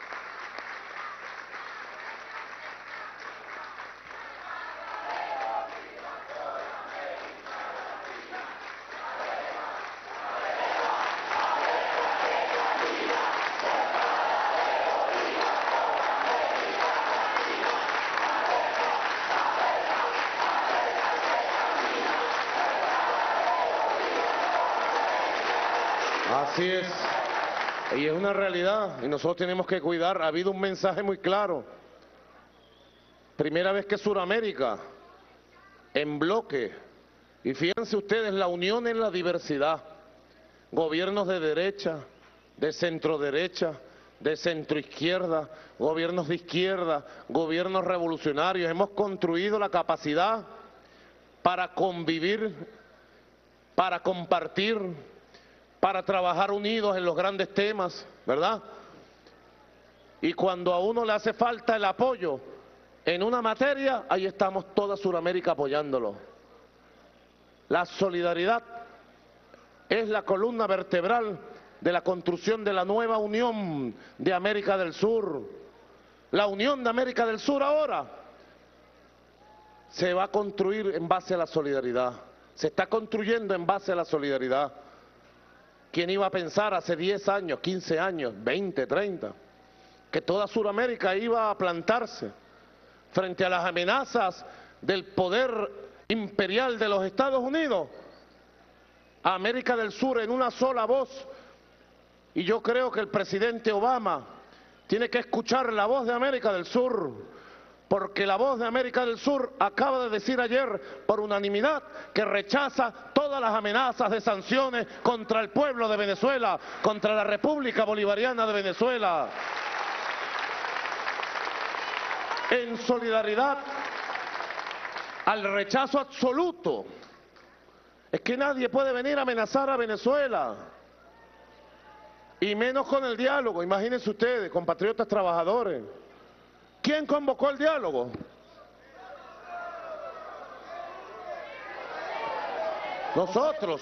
Así es, y es una realidad, y nosotros tenemos que cuidar. Ha habido un mensaje muy claro. Primera vez que Sudamérica, en bloque, y fíjense ustedes, la unión en la diversidad, gobiernos de derecha, de centro derecha, de centro izquierda, gobiernos de izquierda, gobiernos revolucionarios, hemos construido la capacidad para convivir, para compartir, para trabajar unidos en los grandes temas, ¿verdad? Y cuando a uno le hace falta el apoyo en una materia, ahí estamos toda Sudamérica apoyándolo. La solidaridad es la columna vertebral de la construcción de la nueva Unión de América del Sur. La Unión de América del Sur ahora se va a construir en base a la solidaridad. Se está construyendo en base a la solidaridad. ¿Quién iba a pensar hace diez años, quince años, veinte, treinta, que toda Sudamérica iba a plantarse frente a las amenazas del poder imperial de los Estados Unidos, a América del Sur en una sola voz. Y yo creo que el presidente Obama tiene que escuchar la voz de América del Sur, porque la voz de América del Sur acaba de decir ayer por unanimidad que rechaza todas las amenazas de sanciones contra el pueblo de Venezuela, contra la República Bolivariana de Venezuela, en solidaridad al rechazo absoluto. Es que nadie puede venir a amenazar a Venezuela, y menos con el diálogo. Imagínense ustedes, compatriotas trabajadores. ¿Quién convocó el diálogo? Nosotros.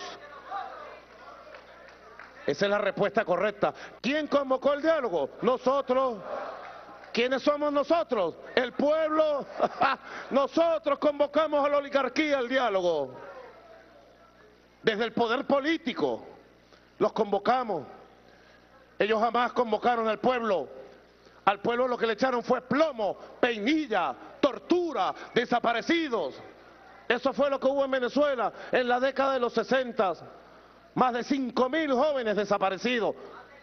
Esa es la respuesta correcta. ¿Quién convocó el diálogo? Nosotros. ¿Quiénes somos nosotros? El pueblo. Nosotros convocamos a la oligarquía al diálogo. Desde el poder político los convocamos. Ellos jamás convocaron al pueblo. Al pueblo lo que le echaron fue plomo, peinilla, tortura, desaparecidos. Eso fue lo que hubo en Venezuela en la década de los sesenta. Más de cinco mil jóvenes desaparecidos.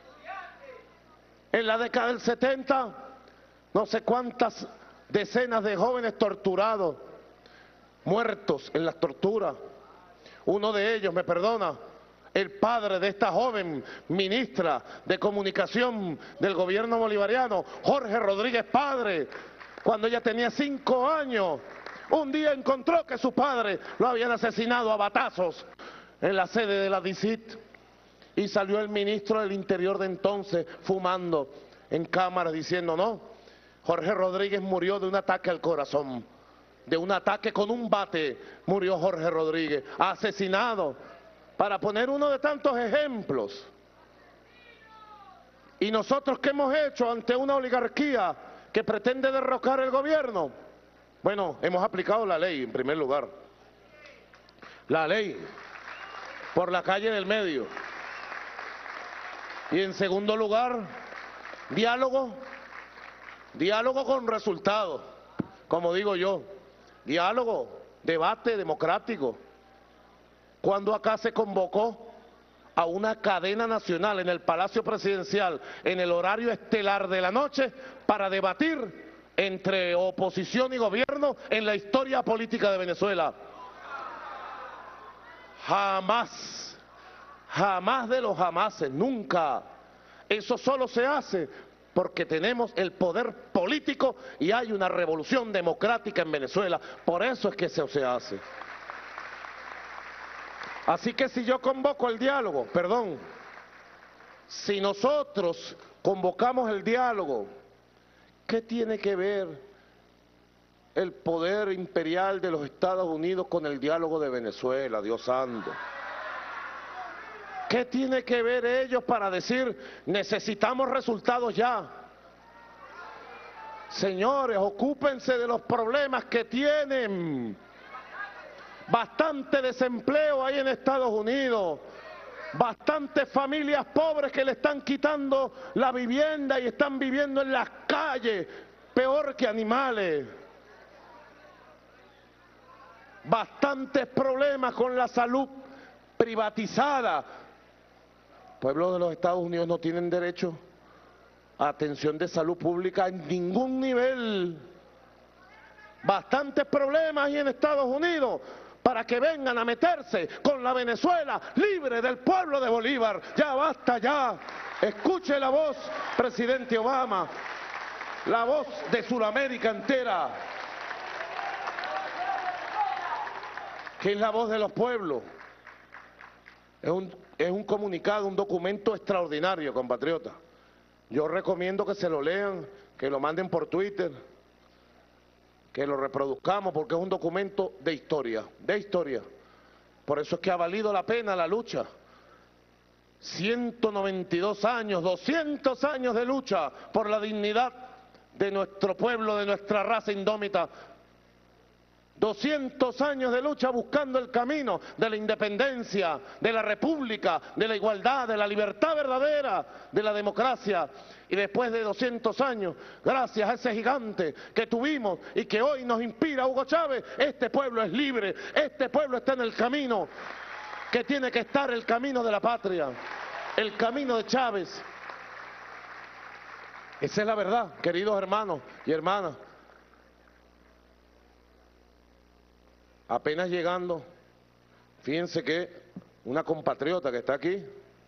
En la década del setenta, no sé cuántas decenas de jóvenes torturados, muertos en las torturas. Uno de ellos, me perdona, el padre de esta joven ministra de Comunicación del gobierno bolivariano, Jorge Rodríguez Padre, cuando ella tenía cinco años, un día encontró que su padre lo habían asesinado a batazos en la sede de la D I C I T, y salió el ministro del Interior de entonces fumando en cámara diciendo: no, Jorge Rodríguez murió de un ataque al corazón, de un ataque con un bate murió Jorge Rodríguez, asesinado, para poner uno de tantos ejemplos. ¿Y nosotros qué hemos hecho ante una oligarquía que pretende derrocar el gobierno? Bueno, hemos aplicado la ley en primer lugar. La ley por la calle del medio. Y en segundo lugar, diálogo, diálogo con resultados, como digo yo, diálogo, debate democrático. Cuando acá se convocó a una cadena nacional en el Palacio Presidencial en el horario estelar de la noche para debatir entre oposición y gobierno en la historia política de Venezuela. Jamás, jamás de los jamases, nunca. Eso solo se hace porque tenemos el poder político y hay una revolución democrática en Venezuela. Por eso es que eso se hace. Así que si yo convoco el diálogo, perdón, si nosotros convocamos el diálogo, ¿qué tiene que ver el poder imperial de los Estados Unidos con el diálogo de Venezuela, Dios santo? ¿Qué tiene que ver ellos para decir necesitamos resultados ya? Señores, ocúpense de los problemas que tienen. Bastante desempleo hay en Estados Unidos, bastantes familias pobres que le están quitando la vivienda y están viviendo en las calles, peor que animales. Bastantes problemas con la salud privatizada. Pueblos de los Estados Unidos no tienen derecho a atención de salud pública en ningún nivel. Bastantes problemas hay en Estados Unidos para que vengan a meterse con la Venezuela libre del pueblo de Bolívar. Ya basta ya. Escuche la voz, presidente Obama, la voz de Sudamérica entera, que es la voz de los pueblos. Es un, es un comunicado, un documento extraordinario, compatriotas. Yo recomiendo que se lo lean, que lo manden por Twitter, que lo reproduzcamos, porque es un documento de historia, de historia. Por eso es que ha valido la pena la lucha. ciento noventa y dos años, doscientos años de lucha por la dignidad de nuestro pueblo, de nuestra raza indómita. doscientos años de lucha buscando el camino de la independencia, de la república, de la igualdad, de la libertad verdadera, de la democracia. Y después de doscientos años, gracias a ese gigante que tuvimos y que hoy nos inspira Hugo Chávez, este pueblo es libre, este pueblo está en el camino que tiene que estar, el camino de la patria, el camino de Chávez. Esa es la verdad, queridos hermanos y hermanas. Apenas llegando, fíjense que una compatriota que está aquí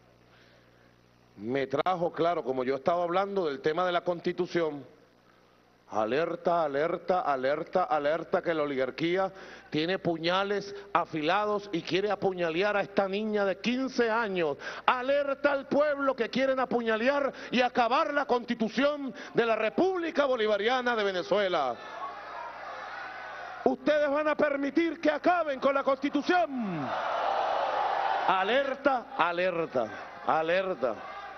me trajo, claro, como yo estaba hablando del tema de la Constitución, alerta, alerta, alerta, alerta que la oligarquía tiene puñales afilados y quiere apuñalear a esta niña de quince años. Alerta al pueblo que quieren apuñalear y acabar la Constitución de la República Bolivariana de Venezuela. ¿Ustedes van a permitir que acaben con la Constitución? Alerta, alerta, alerta.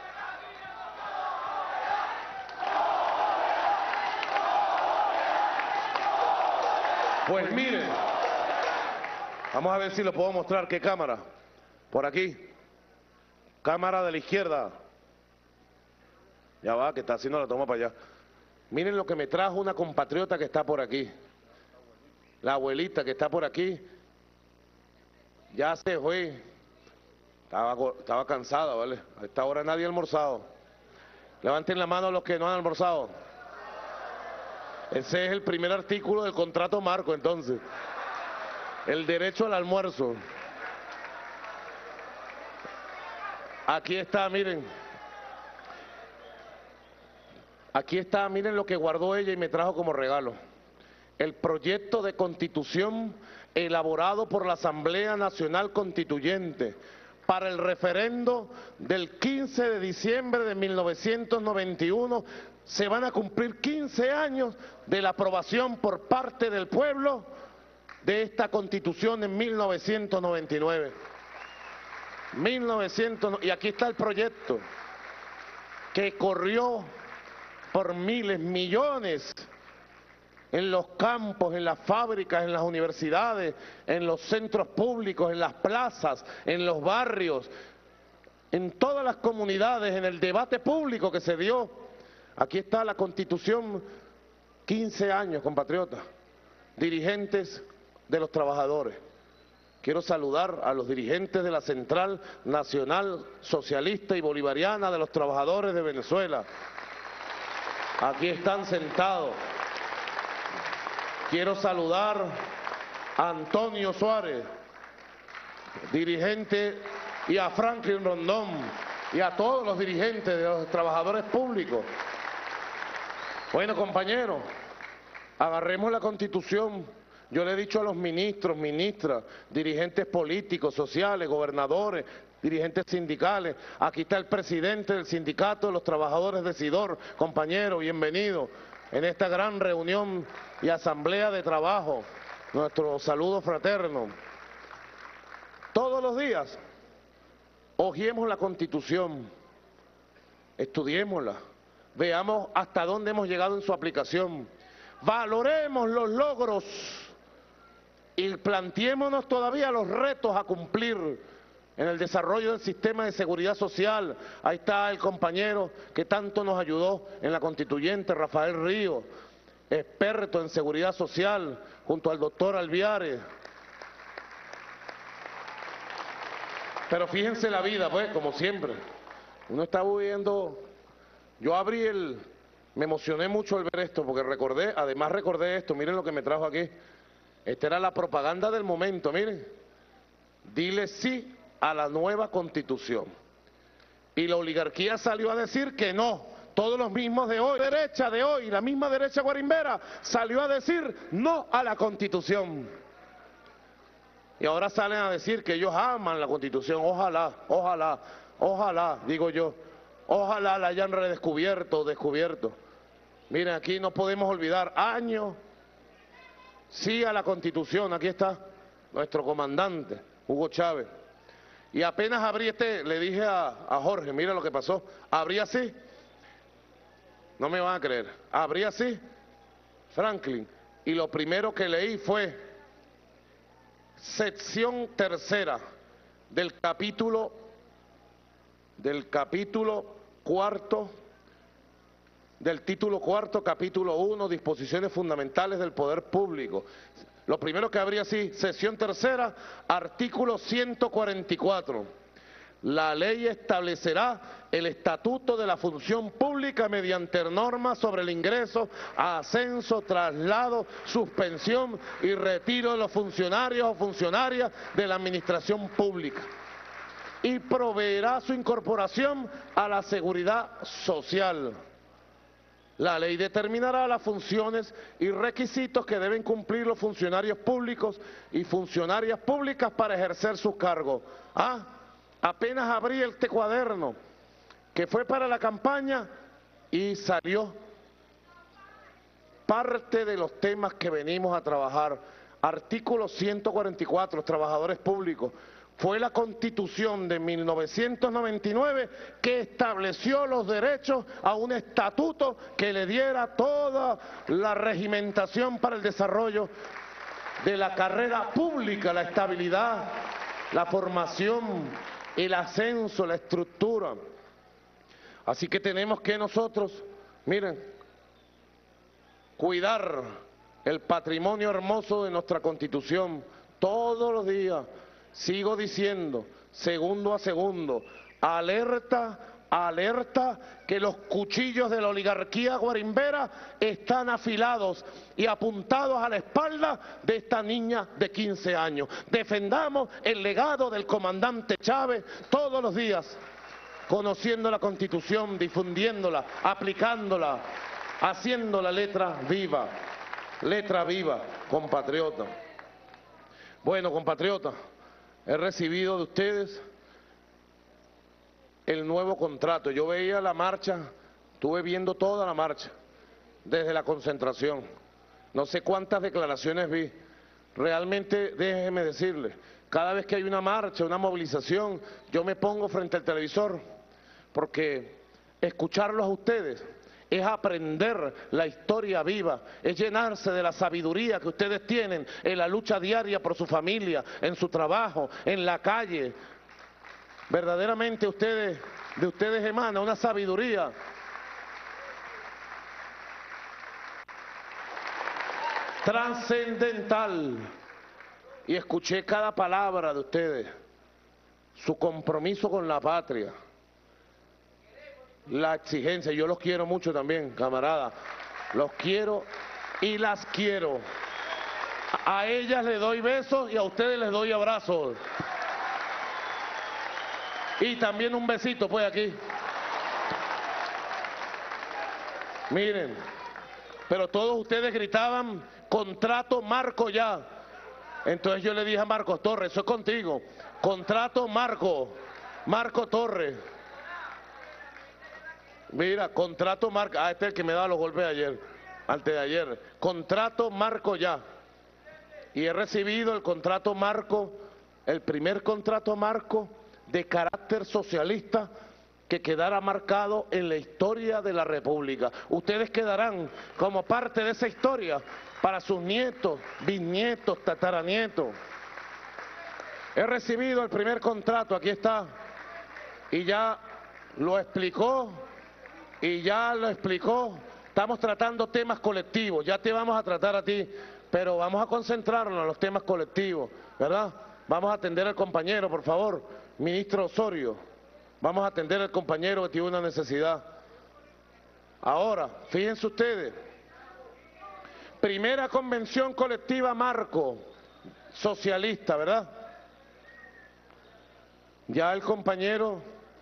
Pues miren, vamos a ver si lo puedo mostrar. ¿Qué cámara? Por aquí. Cámara de la izquierda. Ya va, que está haciendo la toma para allá. Miren lo que me trajo una compatriota que está por aquí. La abuelita que está por aquí, ya se fue, estaba, estaba cansada, ¿vale? A esta hora nadie ha almorzado. Levanten la mano los que no han almorzado. Ese es el primer artículo del contrato marco, entonces. El derecho al almuerzo. Aquí está, miren. Aquí está, miren lo que guardó ella y me trajo como regalo. El proyecto de constitución elaborado por la Asamblea Nacional Constituyente para el referendo del quince de diciembre de mil novecientos noventa y uno. Se van a cumplir quince años de la aprobación por parte del pueblo de esta constitución en mil novecientos noventa y nueve. mil novecientos, y aquí está el proyecto que corrió por miles, millones, en los campos, en las fábricas, en las universidades, en los centros públicos, en las plazas, en los barrios, en todas las comunidades, en el debate público que se dio. Aquí está la Constitución, quince años, compatriotas, dirigentes de los trabajadores. Quiero saludar a los dirigentes de la Central Nacional Socialista y Bolivariana de los Trabajadores de Venezuela. Aquí están sentados. Quiero saludar a Antonio Suárez, dirigente, y a Franklin Rondón, y a todos los dirigentes de los trabajadores públicos. Bueno, compañeros, agarremos la Constitución. Yo le he dicho a los ministros, ministras, dirigentes políticos, sociales, gobernadores, dirigentes sindicales. Aquí está el presidente del Sindicato de los Trabajadores de Sidor. Compañero, bienvenido en esta gran reunión y asamblea de trabajo. Nuestro saludo fraterno. Todos los días, hojiemos la Constitución, estudiémosla, veamos hasta dónde hemos llegado en su aplicación, valoremos los logros y planteémonos todavía los retos a cumplir en el desarrollo del sistema de seguridad social. Ahí está el compañero que tanto nos ayudó en la constituyente, Rafael Río, experto en seguridad social, junto al doctor Alviares. Pero fíjense la vida, pues, como siempre. Uno está viviendo. Yo abrí el... Me emocioné mucho al ver esto, porque recordé, además recordé esto, miren lo que me trajo aquí. Esta era la propaganda del momento, miren. Dile sí a la nueva Constitución. Y la oligarquía salió a decir que no. Todos los mismos de hoy, derecha de hoy, la misma derecha guarimbera, salió a decir no a la Constitución. Y ahora salen a decir que ellos aman la Constitución. Ojalá, ojalá, ojalá, digo yo, ojalá la hayan redescubierto o descubierto. Miren, aquí no podemos olvidar, años, sí a la Constitución. Aquí está nuestro comandante, Hugo Chávez. Y apenas abrí este, le dije a, a Jorge, mira lo que pasó, abrí así, no me van a creer, abrí así, Franklin, y lo primero que leí fue sección tercera del capítulo, del capítulo cuarto, del título cuarto, capítulo uno, disposiciones fundamentales del poder público. Lo primero que habría así, sección tercera, artículo ciento cuarenta y cuatro. La ley establecerá el estatuto de la función pública mediante normas sobre el ingreso, ascenso, traslado, suspensión y retiro de los funcionarios o funcionarias de la administración pública, y proveerá su incorporación a la seguridad social. La ley determinará las funciones y requisitos que deben cumplir los funcionarios públicos y funcionarias públicas para ejercer sus cargos. Ah, apenas abrí este cuaderno que fue para la campaña y salió parte de los temas que venimos a trabajar. Artículo ciento cuarenta y cuatro, los trabajadores públicos. Fue la Constitución de mil novecientos noventa y nueve que estableció los derechos a un estatuto que le diera toda la regimentación para el desarrollo de la carrera pública, la estabilidad, la formación, el ascenso, la estructura. Así que tenemos que nosotros, miren, cuidar el patrimonio hermoso de nuestra Constitución todos los días. Sigo diciendo, segundo a segundo, alerta, alerta, que los cuchillos de la oligarquía guarimbera están afilados y apuntados a la espalda de esta niña de quince años. Defendamos el legado del comandante Chávez todos los días, conociendo la Constitución, difundiéndola, aplicándola, haciendo la letra viva, letra viva, compatriota. Bueno, compatriota, he recibido de ustedes el nuevo contrato. Yo veía la marcha, estuve viendo toda la marcha, desde la concentración. No sé cuántas declaraciones vi. Realmente, déjenme decirles, cada vez que hay una marcha, una movilización, yo me pongo frente al televisor, porque escucharlos a ustedes es aprender la historia viva, es llenarse de la sabiduría que ustedes tienen en la lucha diaria por su familia, en su trabajo, en la calle. Verdaderamente ustedes, de ustedes emana una sabiduría trascendental. Y escuché cada palabra de ustedes, su compromiso con la patria, la exigencia. Yo los quiero mucho también, camarada, los quiero y las quiero. A ellas les doy besos y a ustedes les doy abrazos. Y también un besito, pues, aquí. Miren, pero todos ustedes gritaban, contrato marco ya. Entonces yo le dije a Marcos Torres, eso es contigo, contrato marco, Marco Torres. Mira, contrato marco, ah, este es el que me daba los golpes ayer, antes de ayer, contrato marco ya. Y he recibido el contrato marco, el primer contrato marco de carácter socialista que quedará marcado en la historia de la República. Ustedes quedarán como parte de esa historia para sus nietos, bisnietos, tataranietos. He recibido el primer contrato, aquí está, y ya lo explicó, y ya lo explicó. Estamos tratando temas colectivos, ya te vamos a tratar a ti, pero vamos a concentrarnos en los temas colectivos, ¿verdad? Vamos a atender al compañero, por favor, ministro Osorio. Vamos a atender al compañero que tiene una necesidad. Ahora, fíjense ustedes, primera convención colectiva marco socialista, ¿verdad? Ya el compañero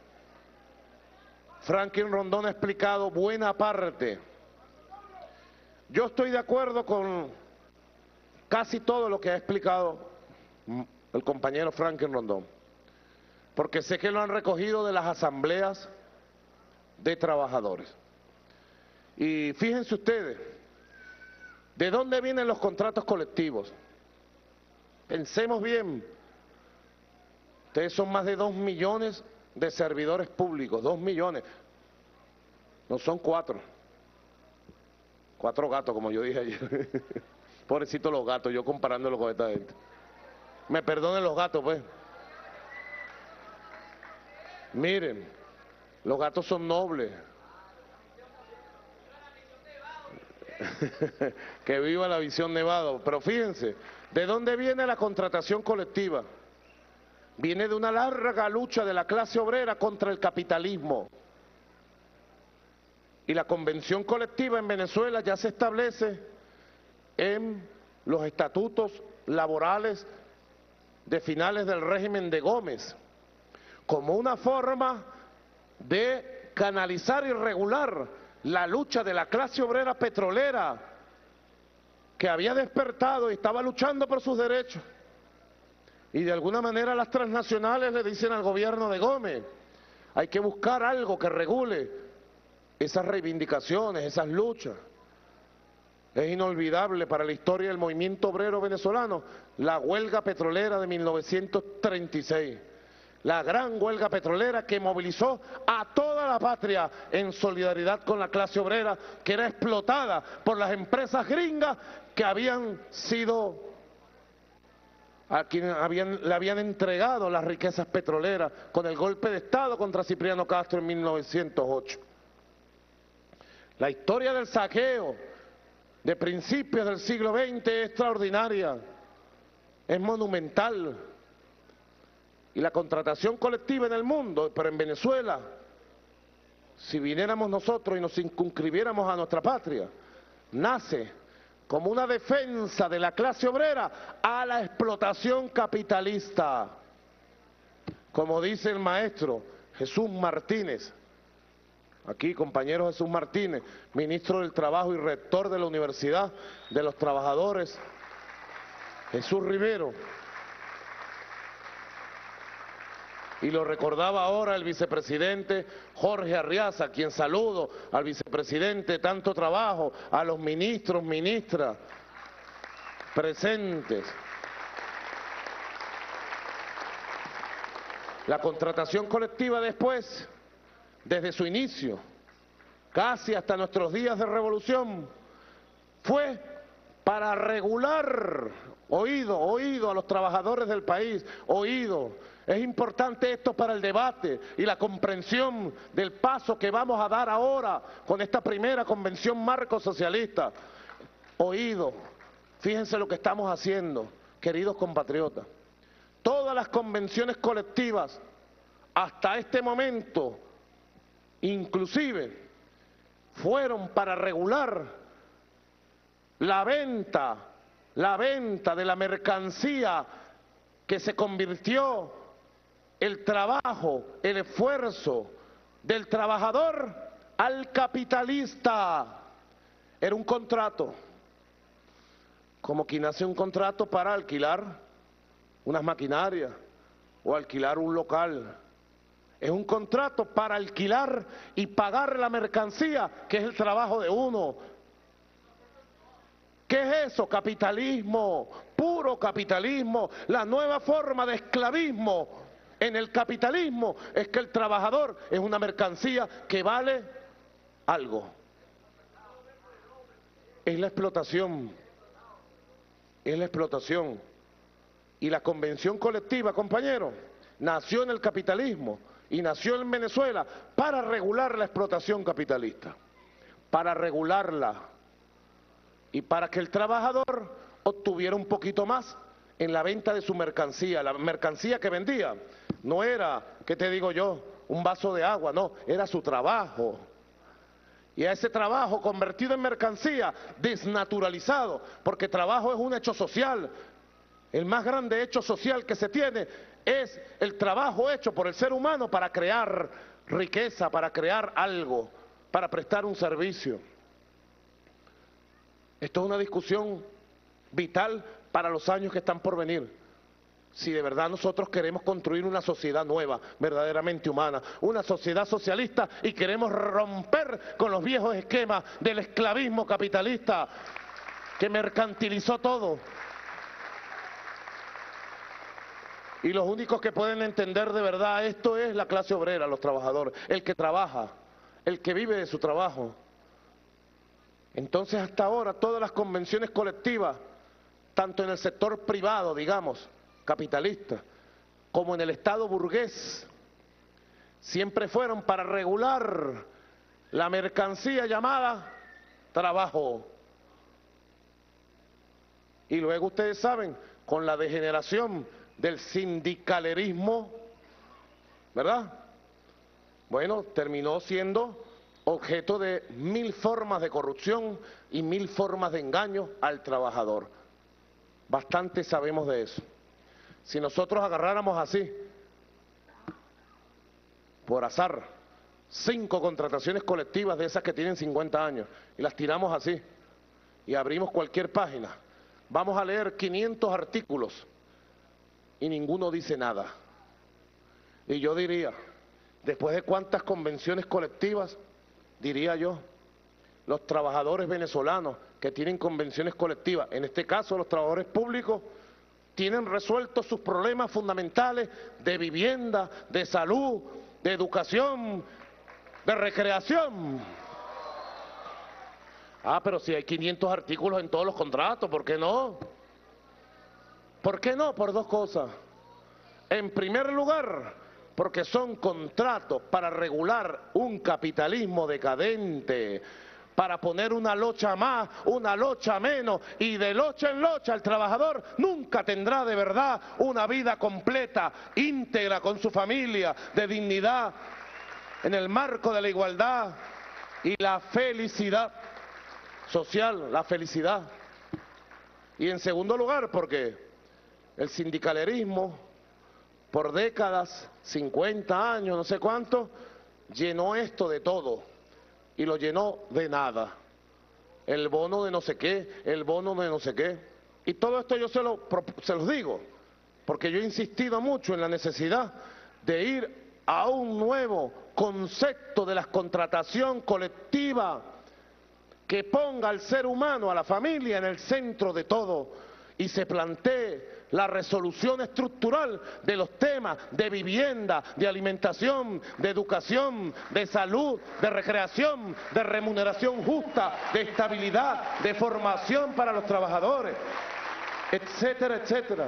Franklin Rondón ha explicado buena parte. Yo estoy de acuerdo con casi todo lo que ha explicado el compañero Franklin Rondón, porque sé que lo han recogido de las asambleas de trabajadores. Y fíjense ustedes, ¿de dónde vienen los contratos colectivos? Pensemos bien, ustedes son más de dos millones de servidores públicos, dos millones, no son cuatro, cuatro gatos como yo dije ayer, pobrecitos los gatos, yo comparándolo con esta gente. Me perdonen los gatos, pues. Miren, los gatos son nobles. Que viva la visión Nevado. Pero fíjense, ¿de dónde viene la contratación colectiva? Viene de una larga lucha de la clase obrera contra el capitalismo. Y la convención colectiva en Venezuela ya se establece en los estatutos laborales de finales del régimen de Gómez, como una forma de canalizar y regular la lucha de la clase obrera petrolera que había despertado y estaba luchando por sus derechos. Y de alguna manera las transnacionales le dicen al gobierno de Gómez, hay que buscar algo que regule esas reivindicaciones, esas luchas. Es inolvidable para la historia del movimiento obrero venezolano la huelga petrolera de mil novecientos treinta y seis. La gran huelga petrolera que movilizó a toda la patria en solidaridad con la clase obrera que era explotada por las empresas gringas que habían sido, a quienes habían, le habían entregado las riquezas petroleras con el golpe de Estado contra Cipriano Castro en mil novecientos ocho. La historia del saqueo de principios del siglo veinte es extraordinaria, es monumental. Y la contratación colectiva en el mundo, pero en Venezuela, si viniéramos nosotros y nos circunscribiéramos a nuestra patria, nace como una defensa de la clase obrera a la explotación capitalista. Como dice el maestro Jesús Martínez, aquí, compañero Jesús Martínez, ministro del Trabajo y rector de la Universidad de los Trabajadores, Jesús Rivero. Y lo recordaba ahora el vicepresidente Jorge Arriaza, a quien saludo, al vicepresidente, tanto trabajo, a los ministros, ministras presentes. La contratación colectiva después, desde su inicio, casi hasta nuestros días de revolución, fue para regular, oído, oído a los trabajadores del país, oído. Es importante esto para el debate y la comprensión del paso que vamos a dar ahora con esta primera convención marco socialista. Oído, fíjense lo que estamos haciendo, queridos compatriotas. Todas las convenciones colectivas hasta este momento, inclusive, fueron para regular la venta, la venta de la mercancía que se convirtió el trabajo, el esfuerzo del trabajador al capitalista. Era un contrato, como quien hace un contrato para alquilar unas maquinarias o alquilar un local. Es un contrato para alquilar y pagar la mercancía, que es el trabajo de uno. ¿Qué es eso? Capitalismo, puro capitalismo, la nueva forma de esclavismo. En el capitalismo es que el trabajador es una mercancía que vale algo. Es la explotación, es la explotación. Y la convención colectiva, compañeros, nació en el capitalismo y nació en Venezuela para regular la explotación capitalista, para regularla y para que el trabajador obtuviera un poquito más en la venta de su mercancía. La mercancía que vendía no era, ¿qué te digo yo?, un vaso de agua, no, era su trabajo. Y a ese trabajo convertido en mercancía, desnaturalizado, porque trabajo es un hecho social. El más grande hecho social que se tiene es el trabajo hecho por el ser humano para crear riqueza, para crear algo, para prestar un servicio. Esto es una discusión vital para los años que están por venir. Si de verdad nosotros queremos construir una sociedad nueva, verdaderamente humana, una sociedad socialista, y queremos romper con los viejos esquemas del esclavismo capitalista que mercantilizó todo. Y los únicos que pueden entender de verdad esto es la clase obrera, los trabajadores, el que trabaja, el que vive de su trabajo. Entonces, hasta ahora, todas las convenciones colectivas, tanto en el sector privado, digamos, capitalista, como en el Estado burgués, siempre fueron para regular la mercancía llamada trabajo. Y luego ustedes saben, con la degeneración del sindicalerismo, ¿verdad? Bueno, terminó siendo objeto de mil formas de corrupción y mil formas de engaño al trabajador. Bastante sabemos de eso. Si nosotros agarráramos así, por azar, cinco contrataciones colectivas de esas que tienen cincuenta años, y las tiramos así, y abrimos cualquier página, vamos a leer quinientos artículos, y ninguno dice nada. Y yo diría, después de cuántas convenciones colectivas, diría yo, los trabajadores venezolanos que tienen convenciones colectivas, en este caso los trabajadores públicos, tienen resueltos sus problemas fundamentales de vivienda, de salud, de educación, de recreación. Ah, pero si hay quinientos artículos en todos los contratos, ¿por qué no? ¿Por qué no? Por dos cosas. En primer lugar, porque son contratos para regular un capitalismo decadente, para poner una locha más, una locha menos, y de locha en locha el trabajador nunca tendrá de verdad una vida completa, íntegra con su familia, de dignidad, en el marco de la igualdad y la felicidad social, la felicidad. Y en segundo lugar, porque el sindicalerismo, por décadas, cincuenta años, no sé cuánto, llenó esto de todo. Y lo llenó de nada. El bono de no sé qué, el bono de no sé qué. Y todo esto yo se, lo, se los digo, porque yo he insistido mucho en la necesidad de ir a un nuevo concepto de la contratación colectiva que ponga al ser humano, a la familia, en el centro de todo y se plantee la resolución estructural de los temas de vivienda, de alimentación, de educación, de salud, de recreación, de remuneración justa, de estabilidad, de formación para los trabajadores, etcétera, etcétera.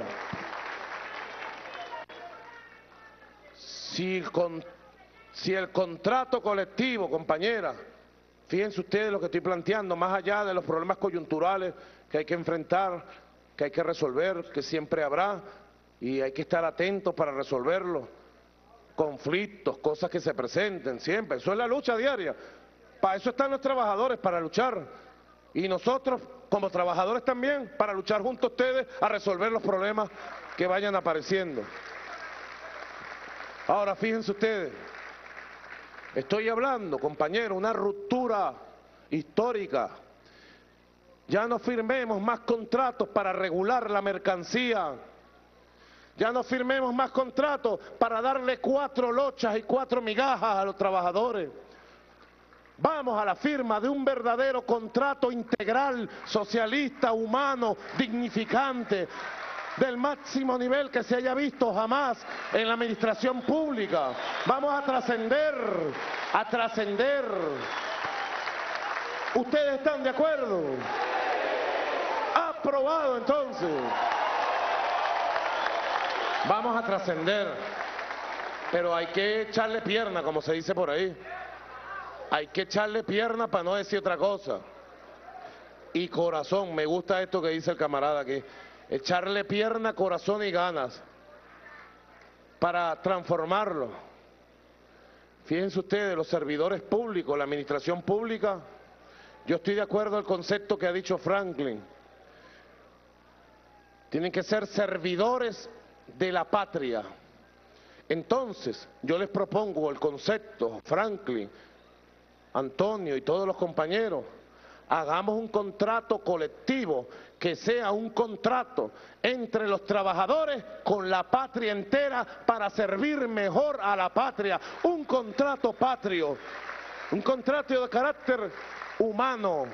Si el, con, si el contrato colectivo, compañera, fíjense ustedes lo que estoy planteando, más allá de los problemas coyunturales que hay que enfrentar, que hay que resolver, que siempre habrá, y hay que estar atentos para resolverlos, conflictos, cosas que se presenten siempre, eso es la lucha diaria, para eso están los trabajadores, para luchar, y nosotros como trabajadores también, para luchar junto a ustedes a resolver los problemas que vayan apareciendo. Ahora fíjense ustedes, estoy hablando, compañeros, una ruptura histórica. Ya no firmemos más contratos para regular la mercancía. Ya no firmemos más contratos para darle cuatro lochas y cuatro migajas a los trabajadores. Vamos a la firma de un verdadero contrato integral, socialista, humano, dignificante, del máximo nivel que se haya visto jamás en la administración pública. Vamos a trascender, a trascender. ¿Ustedes están de acuerdo? Aprobado entonces. Vamos a trascender, pero hay que echarle pierna, como se dice por ahí. Hay que echarle pierna para no decir otra cosa. Y corazón, me gusta esto que dice el camarada aquí. Echarle pierna, corazón y ganas para transformarlo. Fíjense ustedes, los servidores públicos, la administración pública, yo estoy de acuerdo al concepto que ha dicho Franklin. Tienen que ser servidores de la patria. Entonces, yo les propongo el concepto, Franklin, Antonio y todos los compañeros, hagamos un contrato colectivo que sea un contrato entre los trabajadores con la patria entera para servir mejor a la patria. Un contrato patrio, un contrato de carácter humano.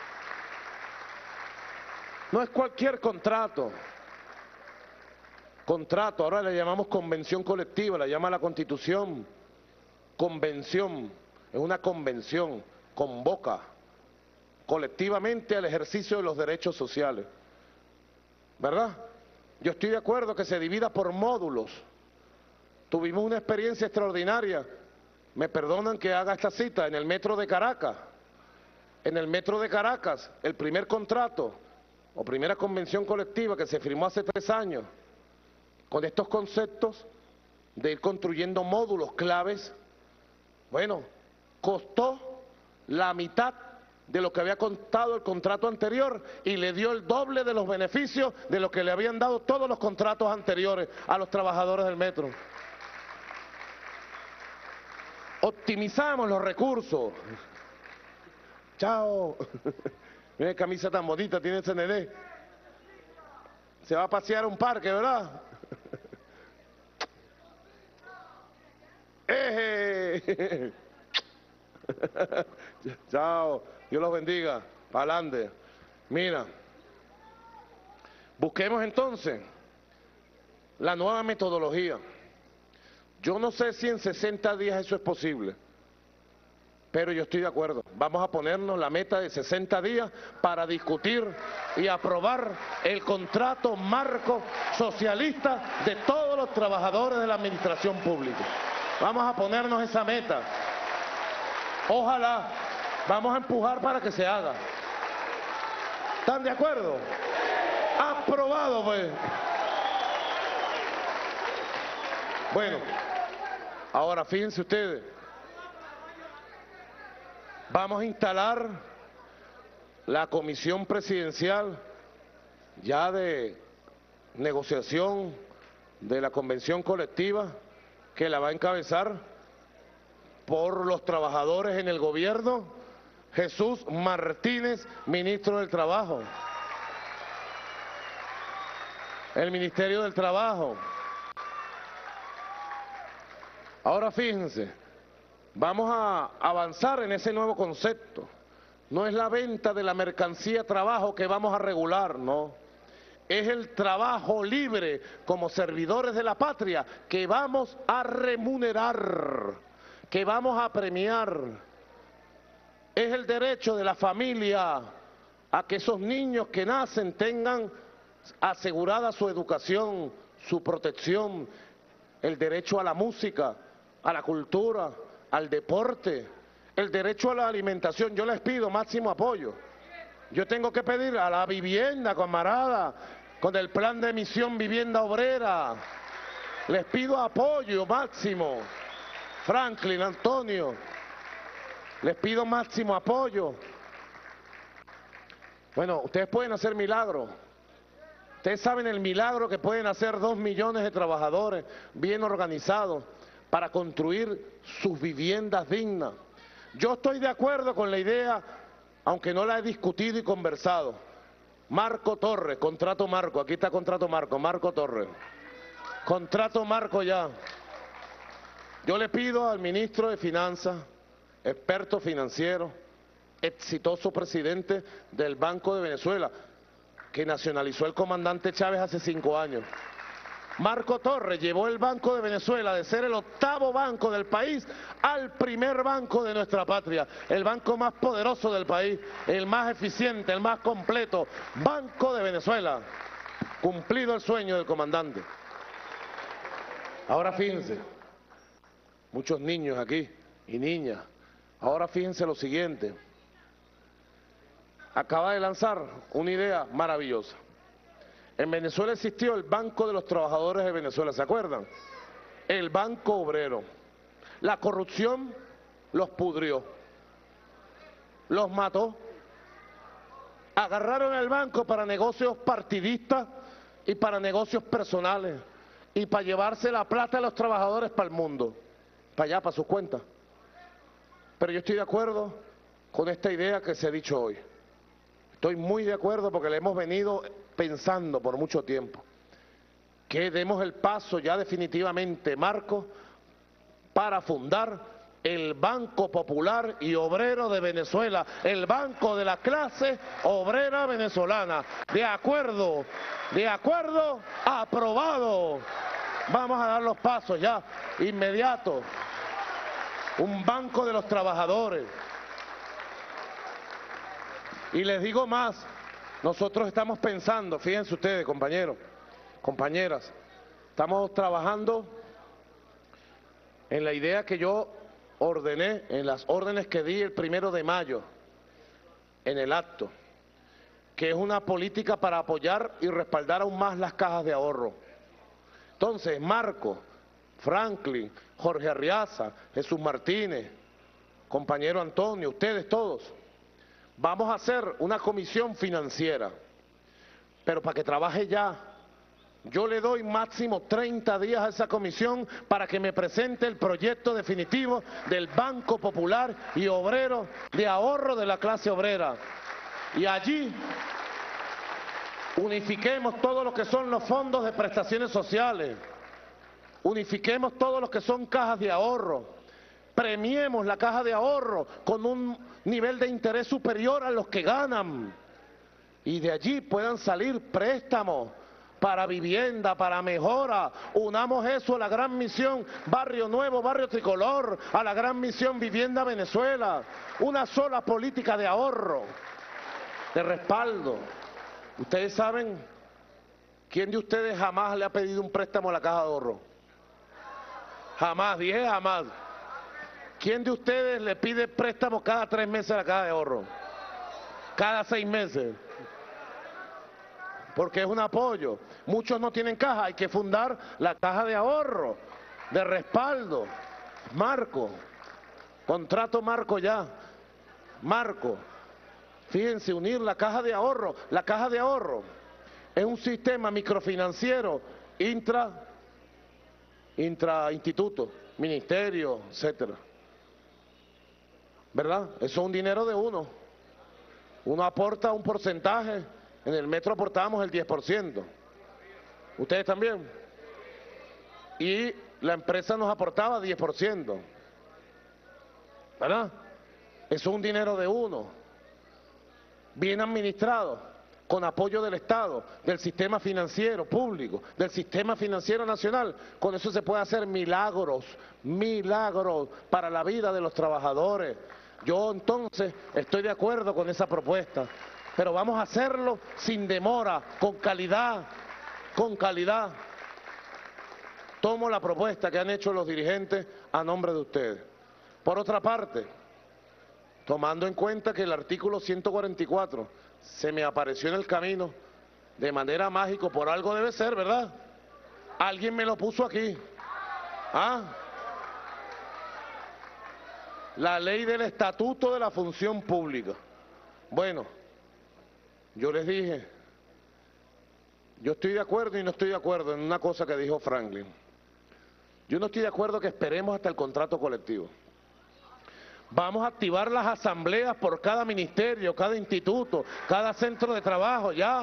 No es cualquier contrato. Contrato, ahora le llamamos convención colectiva, la llama la Constitución. Convención, es una convención, convoca colectivamente al ejercicio de los derechos sociales, ¿verdad? Yo estoy de acuerdo que se divida por módulos. Tuvimos una experiencia extraordinaria. Me perdonan que haga esta cita, en el metro de Caracas. En el metro de Caracas, el primer contrato o primera convención colectiva que se firmó hace tres años, con estos conceptos de ir construyendo módulos claves, bueno, costó la mitad de lo que había costado el contrato anterior y le dio el doble de los beneficios de lo que le habían dado todos los contratos anteriores a los trabajadores del metro. Optimizamos los recursos. Chao. Mira qué camisa tan bonita tiene ese nené. Se va a pasear a un parque, ¿verdad? ¡Eje! Chao. Dios los bendiga. Para adelante. Mira. Busquemos entonces la nueva metodología. Yo no sé si en sesenta días eso es posible, pero yo estoy de acuerdo. Vamos a ponernos la meta de sesenta días para discutir y aprobar el contrato marco socialista de todos los trabajadores de la administración pública. Vamos a ponernos esa meta. Ojalá. Vamos a empujar para que se haga. ¿Están de acuerdo? Aprobado, pues. Bueno, ahora fíjense ustedes. Vamos a instalar la comisión presidencial ya de negociación de la convención colectiva que la va a encabezar por los trabajadores en el gobierno, Jesús Martínez, ministro del Trabajo. El Ministerio del Trabajo. Ahora fíjense, vamos a avanzar en ese nuevo concepto. No es la venta de la mercancía trabajo que vamos a regular, no. Es el trabajo libre como servidores de la patria que vamos a remunerar, que vamos a premiar. Es el derecho de la familia a que esos niños que nacen tengan asegurada su educación, su protección, el derecho a la música, a la cultura, al deporte, el derecho a la alimentación. Yo les pido máximo apoyo. Yo tengo que pedir a la vivienda, camarada, con el plan de emisión vivienda obrera. Les pido apoyo máximo. Franklin, Antonio, les pido máximo apoyo. Bueno, ustedes pueden hacer milagros. Ustedes saben el milagro que pueden hacer dos millones de trabajadores bien organizados para construir sus viviendas dignas. Yo estoy de acuerdo con la idea, aunque no la he discutido y conversado. Marco Torres, contrato marco, aquí está contrato marco, Marco Torres. Contrato marco ya. Yo le pido al ministro de Finanzas, experto financiero, exitoso presidente del Banco de Venezuela, que nacionalizó el comandante Chávez hace cinco años. Marco Torres llevó el Banco de Venezuela de ser el octavo banco del país al primer banco de nuestra patria, el banco más poderoso del país, el más eficiente, el más completo, Banco de Venezuela. Cumplido el sueño del comandante. Ahora fíjense, muchos niños aquí y niñas, ahora fíjense lo siguiente. Acaba de lanzar una idea maravillosa. En Venezuela existió el Banco de los Trabajadores de Venezuela, ¿se acuerdan? El Banco Obrero. La corrupción los pudrió, los mató. Agarraron el banco para negocios partidistas y para negocios personales y para llevarse la plata de los trabajadores para el mundo, para allá, para sus cuentas. Pero yo estoy de acuerdo con esta idea que se ha dicho hoy. Estoy muy de acuerdo porque le hemos venido pensando por mucho tiempo. Que demos el paso ya definitivamente, Marco, para fundar el Banco Popular y Obrero de Venezuela, el banco de la clase obrera venezolana. De acuerdo, de acuerdo, aprobado. Vamos a dar los pasos ya, inmediatos. Un banco de los trabajadores. Y les digo más, nosotros estamos pensando, fíjense ustedes, compañeros, compañeras, estamos trabajando en la idea que yo ordené, en las órdenes que di el primero de mayo, en el acto, que es una política para apoyar y respaldar aún más las cajas de ahorro. Entonces, Marco, Franklin, Jorge Arriaza, Jesús Martínez, compañero Antonio, ustedes todos, vamos a hacer una comisión financiera, pero para que trabaje ya. Yo le doy máximo treinta días a esa comisión para que me presente el proyecto definitivo del Banco Popular y Obrero de ahorro de la clase obrera. Y allí unifiquemos todo lo que son los fondos de prestaciones sociales, unifiquemos todo lo que son cajas de ahorro, premiemos la caja de ahorro con un nivel de interés superior a los que ganan y de allí puedan salir préstamos para vivienda, para mejora. Unamos eso a la gran misión Barrio Nuevo, Barrio Tricolor, a la gran misión Vivienda Venezuela. Una sola política de ahorro, de respaldo. Ustedes saben, ¿quién de ustedes jamás le ha pedido un préstamo a la caja de ahorro? Jamás, dije jamás. ¿Quién de ustedes le pide préstamo cada tres meses a la caja de ahorro? Cada seis meses. Porque es un apoyo. Muchos no tienen caja, hay que fundar la caja de ahorro, de respaldo. Marco, contrato marco ya. Marco, fíjense, unir la caja de ahorro. La caja de ahorro es un sistema microfinanciero intra, intra instituto, ministerio, etcétera. ¿Verdad? Eso es un dinero de uno. Uno aporta un porcentaje. En el metro aportábamos el diez por ciento. ¿Ustedes también? Y la empresa nos aportaba diez por ciento. ¿Verdad? Eso es un dinero de uno. Bien administrado, con apoyo del Estado, del sistema financiero público, del sistema financiero nacional. Con eso se puede hacer milagros, milagros para la vida de los trabajadores. Yo entonces estoy de acuerdo con esa propuesta. Pero vamos a hacerlo sin demora, con calidad, con calidad. Tomo la propuesta que han hecho los dirigentes a nombre de ustedes. Por otra parte, tomando en cuenta que el artículo ciento cuarenta y cuatro se me apareció en el camino de manera mágica, por algo debe ser, ¿verdad? Alguien me lo puso aquí. ¿Ah? La ley del Estatuto de la Función Pública. Bueno, yo les dije, yo estoy de acuerdo y no estoy de acuerdo en una cosa que dijo Franklin. Yo no estoy de acuerdo que esperemos hasta el contrato colectivo. Vamos a activar las asambleas por cada ministerio, cada instituto, cada centro de trabajo, ya.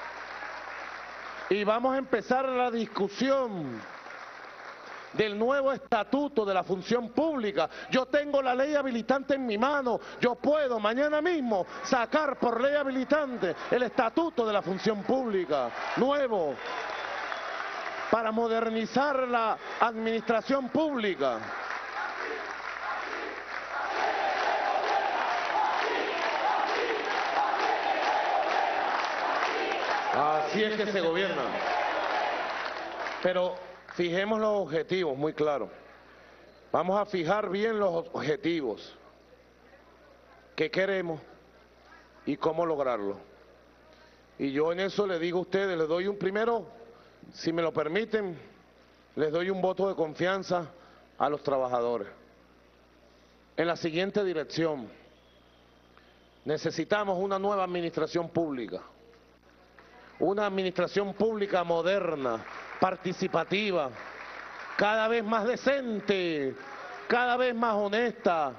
Y vamos a empezar la discusión del nuevo estatuto de la función pública. Yo tengo la ley habilitante en mi mano, yo puedo mañana mismo sacar por ley habilitante el estatuto de la función pública nuevo para modernizar la administración pública. Así es que se gobierna. Pero fijemos los objetivos muy claros. Vamos a fijar bien los objetivos. ¿Qué queremos y cómo lograrlo? Y yo en eso le digo a ustedes, les doy un primero, si me lo permiten, les doy un voto de confianza a los trabajadores. En la siguiente dirección, necesitamos una nueva administración pública. Una administración pública moderna, participativa, cada vez más decente, cada vez más honesta,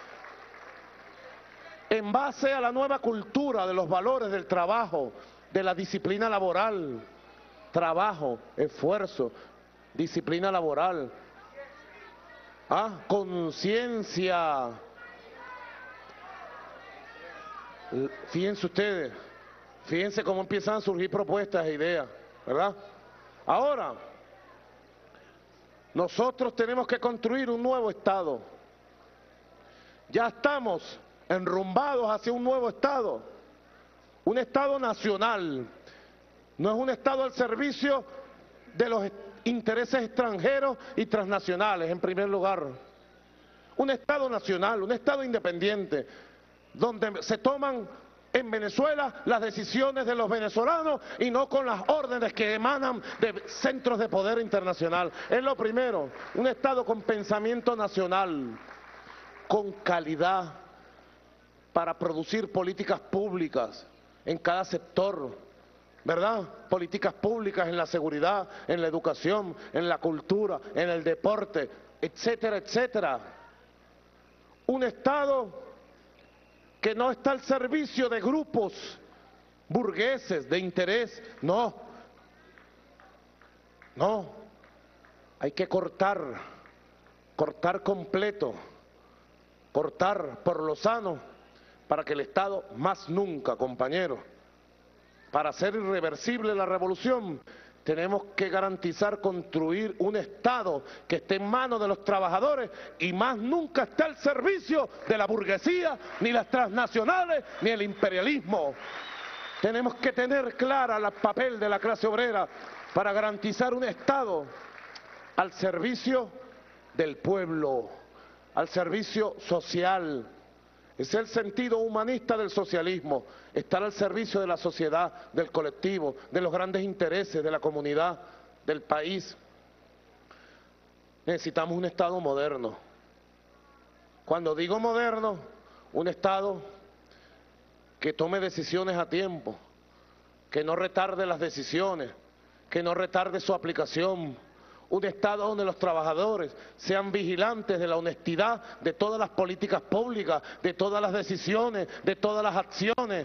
en base a la nueva cultura de los valores del trabajo, de la disciplina laboral, trabajo, esfuerzo, disciplina laboral, ¿ah? Conciencia. Fíjense ustedes, fíjense cómo empiezan a surgir propuestas e ideas, ¿verdad? Ahora, nosotros tenemos que construir un nuevo Estado. Ya estamos enrumbados hacia un nuevo Estado, un Estado nacional. No es un Estado al servicio de los intereses extranjeros y transnacionales, en primer lugar. Un Estado nacional, un Estado independiente, donde se toman en Venezuela las decisiones de los venezolanos y no con las órdenes que emanan de centros de poder internacional. Es lo primero, un Estado con pensamiento nacional, con calidad para producir políticas públicas en cada sector, ¿verdad? Políticas públicas en la seguridad, en la educación, en la cultura, en el deporte, etcétera, etcétera. Un Estado que no está al servicio de grupos burgueses de interés, no, no, hay que cortar, cortar completo, cortar por lo sano, para que el Estado más nunca, compañeros, para hacer irreversible la revolución, tenemos que garantizar construir un Estado que esté en manos de los trabajadores y más nunca esté al servicio de la burguesía, ni las transnacionales, ni el imperialismo. Tenemos que tener clara el papel de la clase obrera para garantizar un Estado al servicio del pueblo, al servicio social. Es el sentido humanista del socialismo, estar al servicio de la sociedad, del colectivo, de los grandes intereses de la comunidad, del país. Necesitamos un Estado moderno. Cuando digo moderno, un Estado que tome decisiones a tiempo, que no retarde las decisiones, que no retarde su aplicación. Un Estado donde los trabajadores sean vigilantes de la honestidad de todas las políticas públicas, de todas las decisiones, de todas las acciones.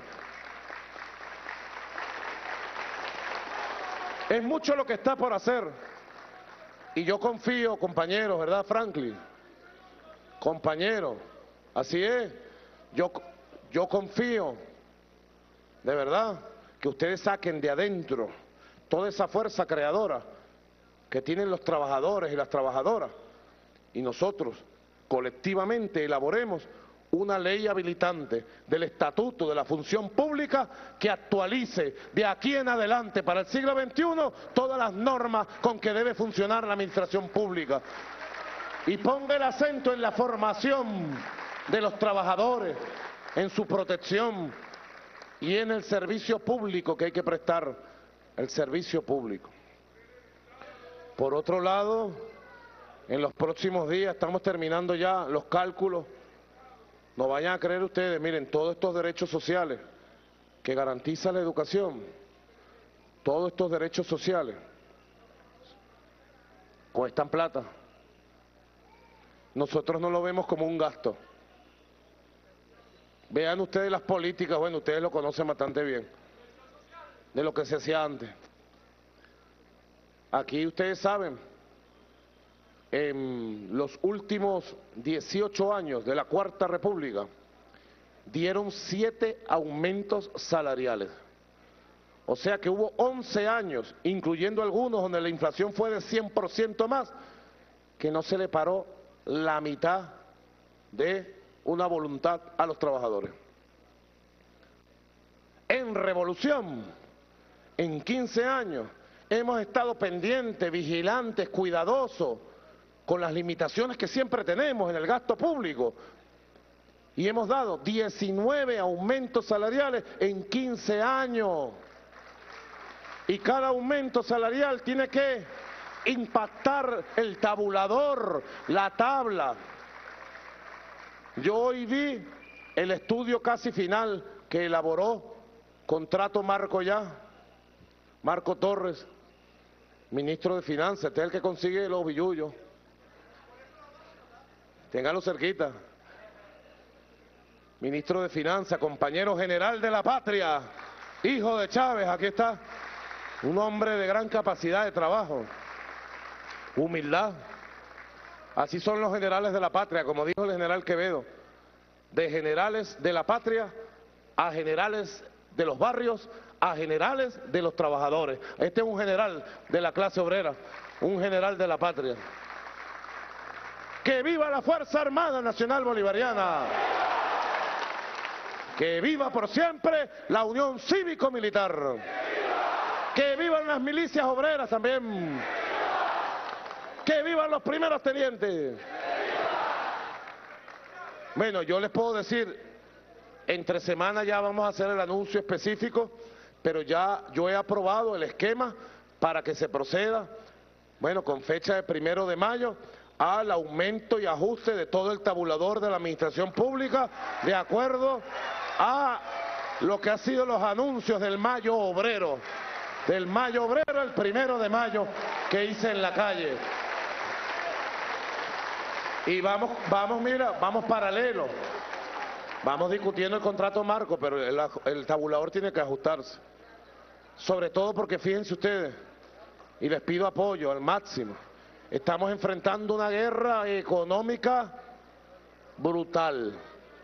Es mucho lo que está por hacer. Y yo confío, compañeros, ¿verdad, Franklin? Compañeros, así es. Yo, yo confío, de verdad, que ustedes saquen de adentro toda esa fuerza creadora que tienen los trabajadores y las trabajadoras, y nosotros colectivamente elaboremos una ley habilitante del Estatuto de la Función Pública que actualice de aquí en adelante para el siglo veintiuno todas las normas con que debe funcionar la administración pública y ponga el acento en la formación de los trabajadores, en su protección y en el servicio público que hay que prestar, el servicio público. Por otro lado, en los próximos días estamos terminando ya los cálculos. No vayan a creer ustedes, miren, todos estos derechos sociales que garantiza la educación, todos estos derechos sociales, cuestan plata. Nosotros no lo vemos como un gasto. Vean ustedes las políticas, bueno, ustedes lo conocen bastante bien, de lo que se hacía antes. Aquí ustedes saben, en los últimos dieciocho años de la Cuarta República, dieron siete aumentos salariales. O sea que hubo once años, incluyendo algunos donde la inflación fue de cien por ciento más, que no se le paró la mitad de una voluntad a los trabajadores. En revolución, en quince años, hemos estado pendientes, vigilantes, cuidadosos, con las limitaciones que siempre tenemos en el gasto público. Y hemos dado diecinueve aumentos salariales en quince años. Y cada aumento salarial tiene que impactar el tabulador, la tabla. Yo hoy vi el estudio casi final que elaboró Contrato Marco ya, Marco Torres, ministro de Finanzas, este es el que consigue los billullos. Ténganlo cerquita. Ministro de Finanzas, compañero general de la patria, hijo de Chávez, aquí está. Un hombre de gran capacidad de trabajo, humildad. Así son los generales de la patria, como dijo el general Quevedo. De generales de la patria a generales de los barrios, a generales de los trabajadores. Este es un general de la clase obrera, un general de la patria. ¡Que viva la Fuerza Armada Nacional Bolivariana! ¡Que viva por siempre la Unión Cívico-Militar! Que vivan las milicias obreras también. Que vivan los primeros tenientes. Bueno, yo les puedo decir, entre semana ya vamos a hacer el anuncio específico, pero ya yo he aprobado el esquema para que se proceda, bueno, con fecha de primero de mayo, al aumento y ajuste de todo el tabulador de la administración pública, de acuerdo a lo que han sido los anuncios del Mayo Obrero, del Mayo Obrero, el primero de mayo que hice en la calle. Y vamos, vamos, mira, vamos paralelo. Vamos discutiendo el contrato marco, pero el, el tabulador tiene que ajustarse. Sobre todo porque fíjense ustedes, y les pido apoyo al máximo, estamos enfrentando una guerra económica brutal.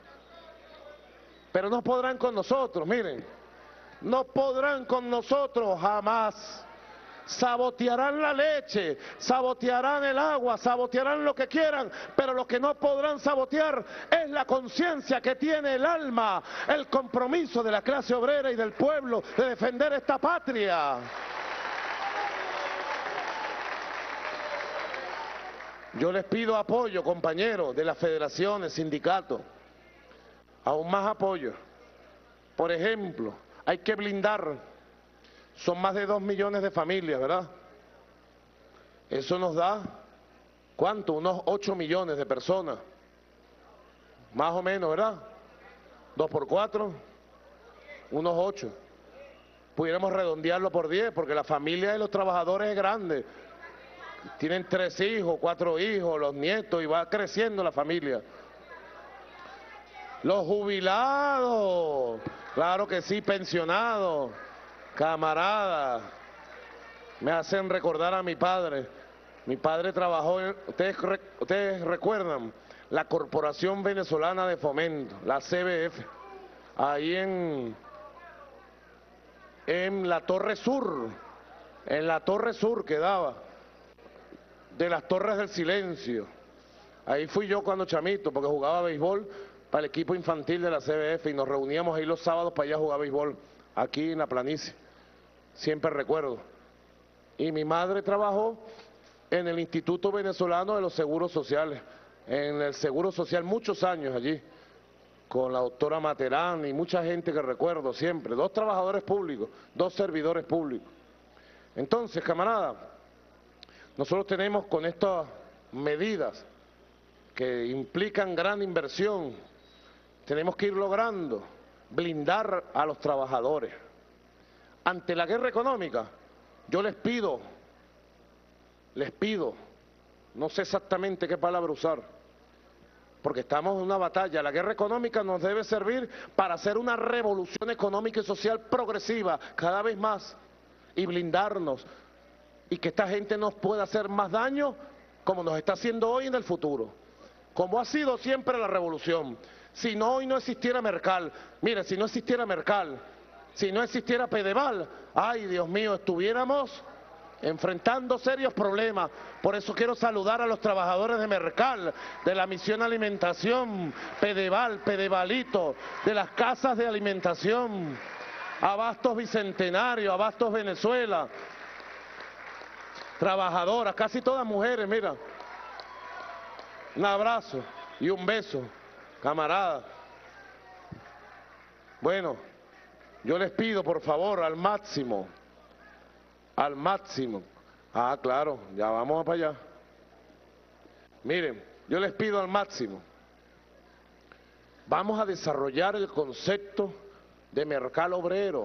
Pero no podrán con nosotros, miren, no podrán con nosotros jamás. Sabotearán la leche, sabotearán el agua, sabotearán lo que quieran, pero lo que no podrán sabotear es la conciencia que tiene el alma, el compromiso de la clase obrera y del pueblo de defender esta patria. Yo les pido apoyo, compañeros, de las federaciones, sindicatos, aún más apoyo. Por ejemplo, hay que blindar. Son más de dos millones de familias, ¿verdad? Eso nos da, ¿cuánto? Unos ocho millones de personas. Más o menos, ¿verdad? Dos por cuatro, unos ocho. Pudiéramos redondearlo por diez, porque la familia de los trabajadores es grande. Tienen tres hijos, cuatro hijos, los nietos, y va creciendo la familia. Los jubilados, claro que sí, pensionados. Camaradas, me hacen recordar a mi padre. Mi padre trabajó, en, ustedes, ustedes recuerdan, la Corporación Venezolana de Fomento, la C B F, ahí en, en la Torre Sur, en la Torre Sur quedaba, de las Torres del Silencio. Ahí fui yo cuando chamito, porque jugaba béisbol para el equipo infantil de la C B F y nos reuníamos ahí los sábados para ir a jugar béisbol, aquí en la planicie. Siempre recuerdo. Y mi madre trabajó en el Instituto Venezolano de los Seguros Sociales, en el Seguro Social muchos años allí, con la doctora Materán y mucha gente que recuerdo siempre, dos trabajadores públicos, dos servidores públicos. Entonces, camaradas, nosotros tenemos con estas medidas que implican gran inversión, tenemos que ir logrando blindar a los trabajadores. Ante la guerra económica, yo les pido, les pido, no sé exactamente qué palabra usar, porque estamos en una batalla. La guerra económica nos debe servir para hacer una revolución económica y social progresiva, cada vez más, y blindarnos, y que esta gente nos pueda hacer más daño, como nos está haciendo hoy en el futuro, como ha sido siempre la revolución. Si no, hoy no existiera Mercal, mire, si no existiera Mercal, si no existiera Pedeval, ay Dios mío, estuviéramos enfrentando serios problemas. Por eso quiero saludar a los trabajadores de Mercal, de la Misión Alimentación, Pedeval, Pedevalito, de las casas de alimentación, Abastos Bicentenario, Abastos Venezuela, trabajadoras, casi todas mujeres, mira. Un abrazo y un beso, camarada. Bueno, yo les pido, por favor, al máximo, al máximo. Ah, claro, ya vamos para allá. Miren, yo les pido al máximo. Vamos a desarrollar el concepto de mercado obrero.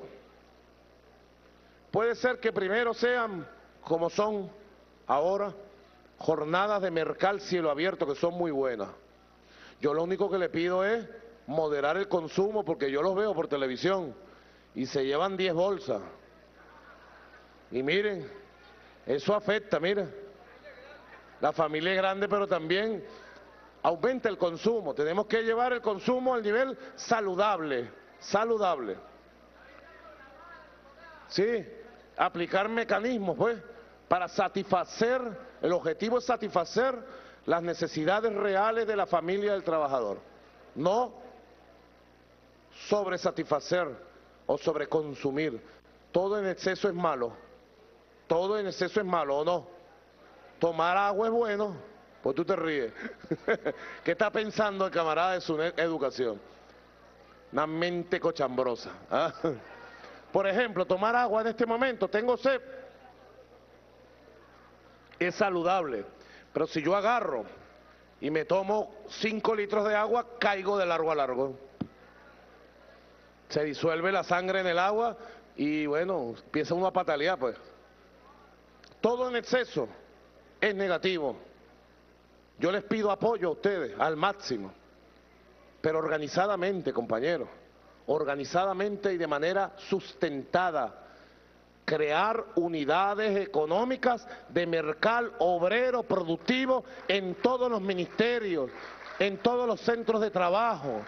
Puede ser que primero sean, como son ahora, jornadas de mercal cielo abierto, que son muy buenas. Yo lo único que le pido es moderar el consumo, porque yo los veo por televisión y se llevan diez bolsas. Y miren, eso afecta, miren. La familia es grande, pero también aumenta el consumo. Tenemos que llevar el consumo al nivel saludable, saludable. Sí, aplicar mecanismos, pues, para satisfacer, el objetivo es satisfacer las necesidades reales de la familia del trabajador, no sobresatisfacer o sobreconsumir. todo en exceso es malo. Todo en exceso es malo, ¿o no? Tomar agua es bueno. Pues tú te ríes. ¿Qué está pensando el camarada de su educación? Una mente cochambrosa. ¿Ah? Por ejemplo, tomar agua en este momento, tengo sed, es saludable. Pero si yo agarro y me tomo cinco litros de agua, caigo de largo a largo. Se disuelve la sangre en el agua y bueno, empieza uno a patalear, pues. Todo en exceso es negativo. Yo les pido apoyo a ustedes al máximo, pero organizadamente, compañeros, organizadamente y de manera sustentada. Crear unidades económicas de mercado obrero productivo en todos los ministerios, en todos los centros de trabajo.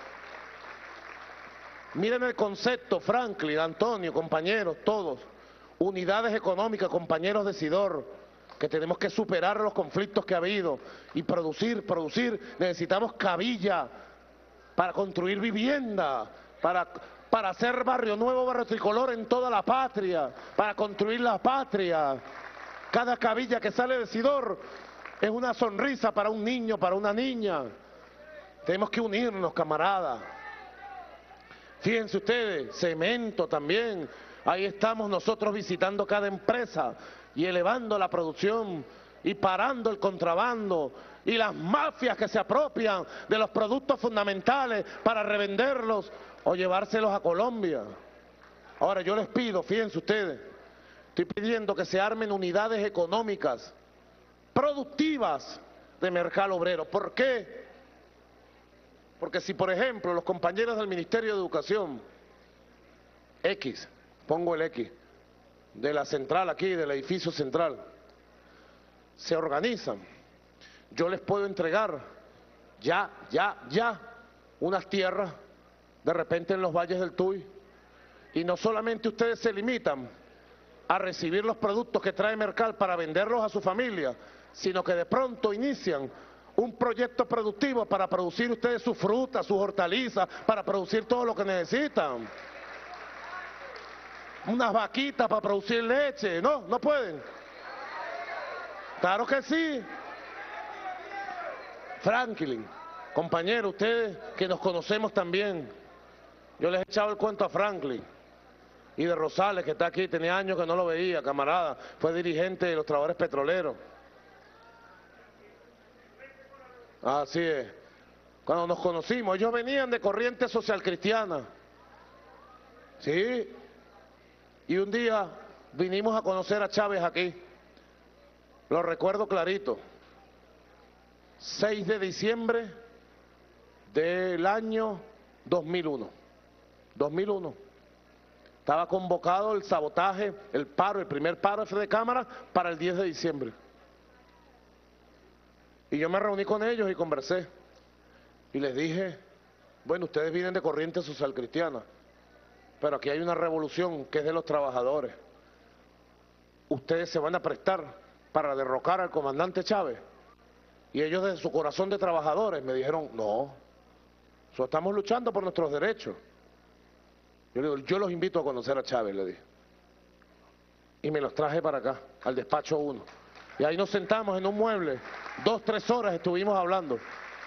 Miren el concepto, Franklin, Antonio, compañeros, todos. Unidades económicas, compañeros de Sidor, que tenemos que superar los conflictos que ha habido y producir, producir. Necesitamos cabilla para construir vivienda, para, para hacer barrio nuevo, barrio tricolor en toda la patria, para construir la patria. Cada cabilla que sale de Sidor es una sonrisa para un niño, para una niña. Tenemos que unirnos, camaradas. Fíjense ustedes, cemento también. Ahí estamos nosotros visitando cada empresa y elevando la producción y parando el contrabando y las mafias que se apropian de los productos fundamentales para revenderlos o llevárselos a Colombia. Ahora yo les pido, fíjense ustedes, estoy pidiendo que se armen unidades económicas productivas de mercado obrero. ¿Por qué? Porque si, por ejemplo, los compañeros del Ministerio de Educación, X, pongo el X, de la central aquí, del edificio central, se organizan, yo les puedo entregar ya, ya, ya, unas tierras, de repente en los valles del Tuy, y no solamente ustedes se limitan a recibir los productos que trae Mercal para venderlos a su familia, sino que de pronto inician un proyecto productivo para producir ustedes sus frutas, sus hortalizas, para producir todo lo que necesitan. Unas vaquitas para producir leche, ¿no? ¿No pueden? Claro que sí. Franklin, compañero, ustedes que nos conocemos también, yo les he echado el cuento a Franklin y de Rosales, que está aquí, tenía años que no lo veía, camarada, fue dirigente de los trabajadores petroleros. Así es. Cuando nos conocimos, ellos venían de corriente social cristiana. Sí. Y un día vinimos a conocer a Chávez aquí. Lo recuerdo clarito. seis de diciembre del año dos mil uno. dos mil uno. Estaba convocado el sabotaje, el paro, el primer paro de Cámara para el diez de diciembre. Y yo me reuní con ellos y conversé. Y les dije, bueno, ustedes vienen de corriente social cristiana, pero aquí hay una revolución que es de los trabajadores. Ustedes se van a prestar para derrocar al comandante Chávez. Y ellos desde su corazón de trabajadores me dijeron, no, so estamos luchando por nuestros derechos. Yo le digo, yo los invito a conocer a Chávez, le dije. Y me los traje para acá, al despacho uno. Y ahí nos sentamos en un mueble, dos, tres horas estuvimos hablando.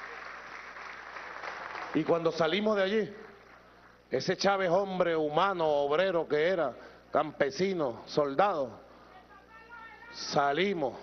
Y cuando salimos de allí, ese Chávez, hombre humano, obrero que era, campesino, soldado, salimos.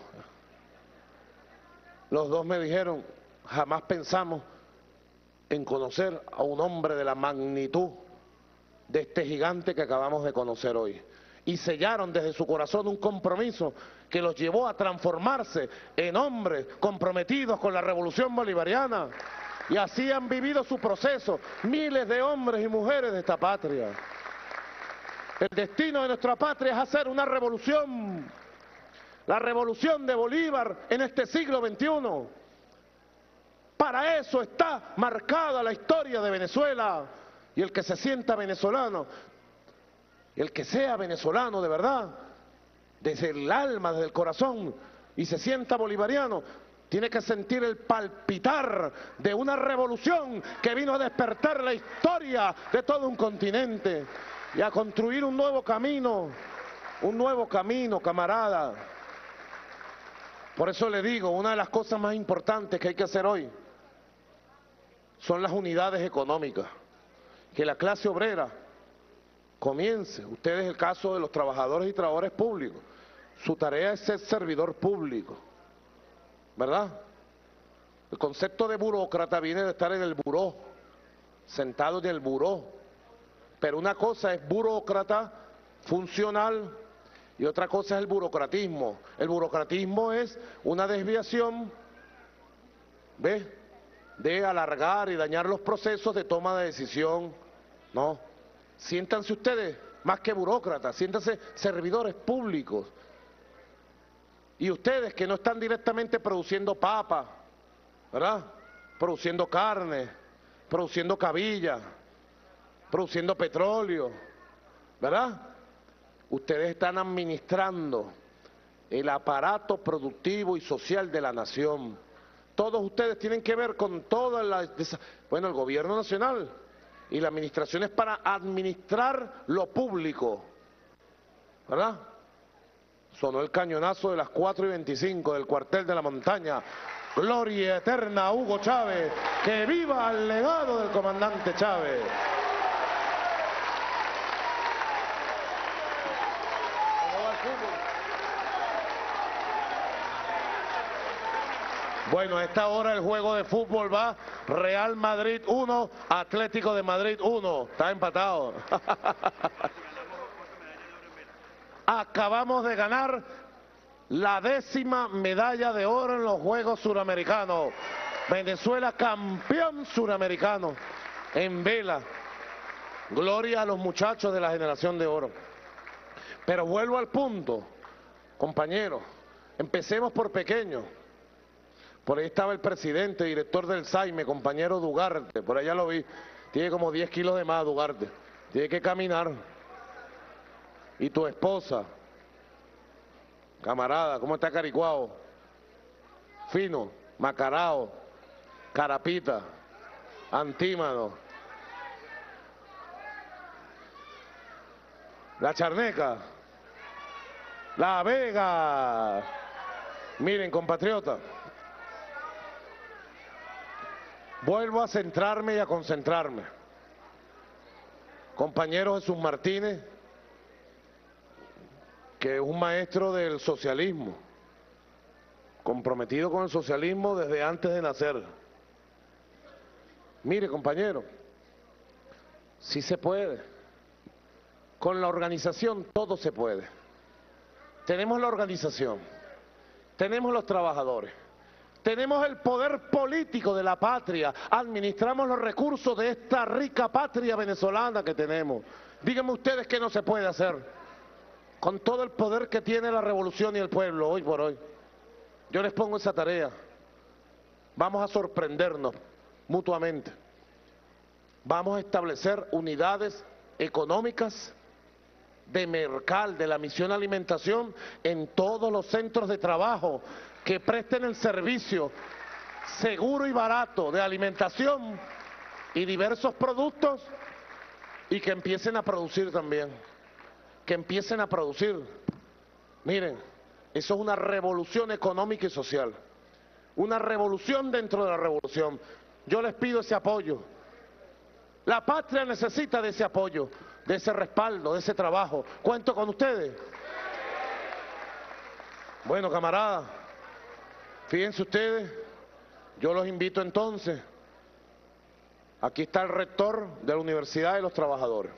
Los dos me dijeron, jamás pensamos en conocer a un hombre de la magnitud de este gigante que acabamos de conocer hoy. Y sellaron desde su corazón un compromiso que los llevó a transformarse en hombres comprometidos con la revolución bolivariana. Y así han vivido su proceso miles de hombres y mujeres de esta patria. El destino de nuestra patria es hacer una revolución, la revolución de Bolívar en este siglo veintiuno. Para eso está marcada la historia de Venezuela. Y el que se sienta venezolano, el que sea venezolano de verdad, desde el alma, desde el corazón, y se sienta bolivariano, tiene que sentir el palpitar de una revolución que vino a despertar la historia de todo un continente. y a construir un nuevo camino, un nuevo camino, camarada. Por eso le digo, una de las cosas más importantes que hay que hacer hoy son las unidades económicas. Que la clase obrera comience. Ustedes, el caso de los trabajadores y trabajadores públicos, su tarea es ser servidor público, ¿verdad? El concepto de burócrata viene de estar en el buró, sentado en el buró. Pero una cosa es burócrata funcional y otra cosa es el burocratismo. El burocratismo es una desviación, ¿ves?, de alargar y dañar los procesos de toma de decisión. No, siéntanse ustedes más que burócratas, siéntanse servidores públicos. Y ustedes que no están directamente produciendo papa, ¿verdad?, produciendo carne, produciendo cabilla, produciendo petróleo, ¿verdad?, ustedes están administrando el aparato productivo y social de la nación. Todos ustedes tienen que ver con toda la... Bueno, el gobierno nacional y la administración es para administrar lo público, ¿verdad? Sonó el cañonazo de las cuatro y veinticinco del cuartel de la montaña. Gloria eterna a Hugo Chávez, que viva el legado del comandante Chávez. Bueno, a esta hora el juego de fútbol va Real Madrid uno, Atlético de Madrid uno. Está empatado. Acabamos de ganar la décima medalla de oro en los Juegos Suramericanos. Venezuela campeón suramericano en vela. Gloria a los muchachos de la generación de oro. Pero vuelvo al punto, compañeros. Empecemos por pequeños. Por ahí estaba el presidente, director del S A I M E, compañero Dugarte, por allá lo vi. Tiene como diez kilos de más, Dugarte. Tiene que caminar. Y tu esposa, camarada, ¿cómo está Caricuao? Fino, Macarao, Carapita, Antímano. La Charneca, La Vega. Miren, compatriotas. Vuelvo a centrarme y a concentrarme. Compañero Jesús Martínez, que es un maestro del socialismo, comprometido con el socialismo desde antes de nacer. Mire, compañero, sí se puede. Con la organización todo se puede. Tenemos la organización, tenemos los trabajadores. Tenemos el poder político de la patria, administramos los recursos de esta rica patria venezolana que tenemos. Díganme ustedes qué no se puede hacer con todo el poder que tiene la revolución y el pueblo hoy por hoy. Yo les pongo esa tarea. Vamos a sorprendernos mutuamente. Vamos a establecer unidades económicas de Mercal, de la misión alimentación, en todos los centros de trabajo que presten el servicio seguro y barato de alimentación y diversos productos, y que empiecen a producir también, que empiecen a producir. Miren, eso es una revolución económica y social, una revolución dentro de la revolución. Yo les pido ese apoyo. La patria necesita de ese apoyo, de ese respaldo, de ese trabajo. ¿Cuento con ustedes? Bueno, camaradas, fíjense ustedes, yo los invito entonces. Aquí está el rector de la Universidad de los Trabajadores.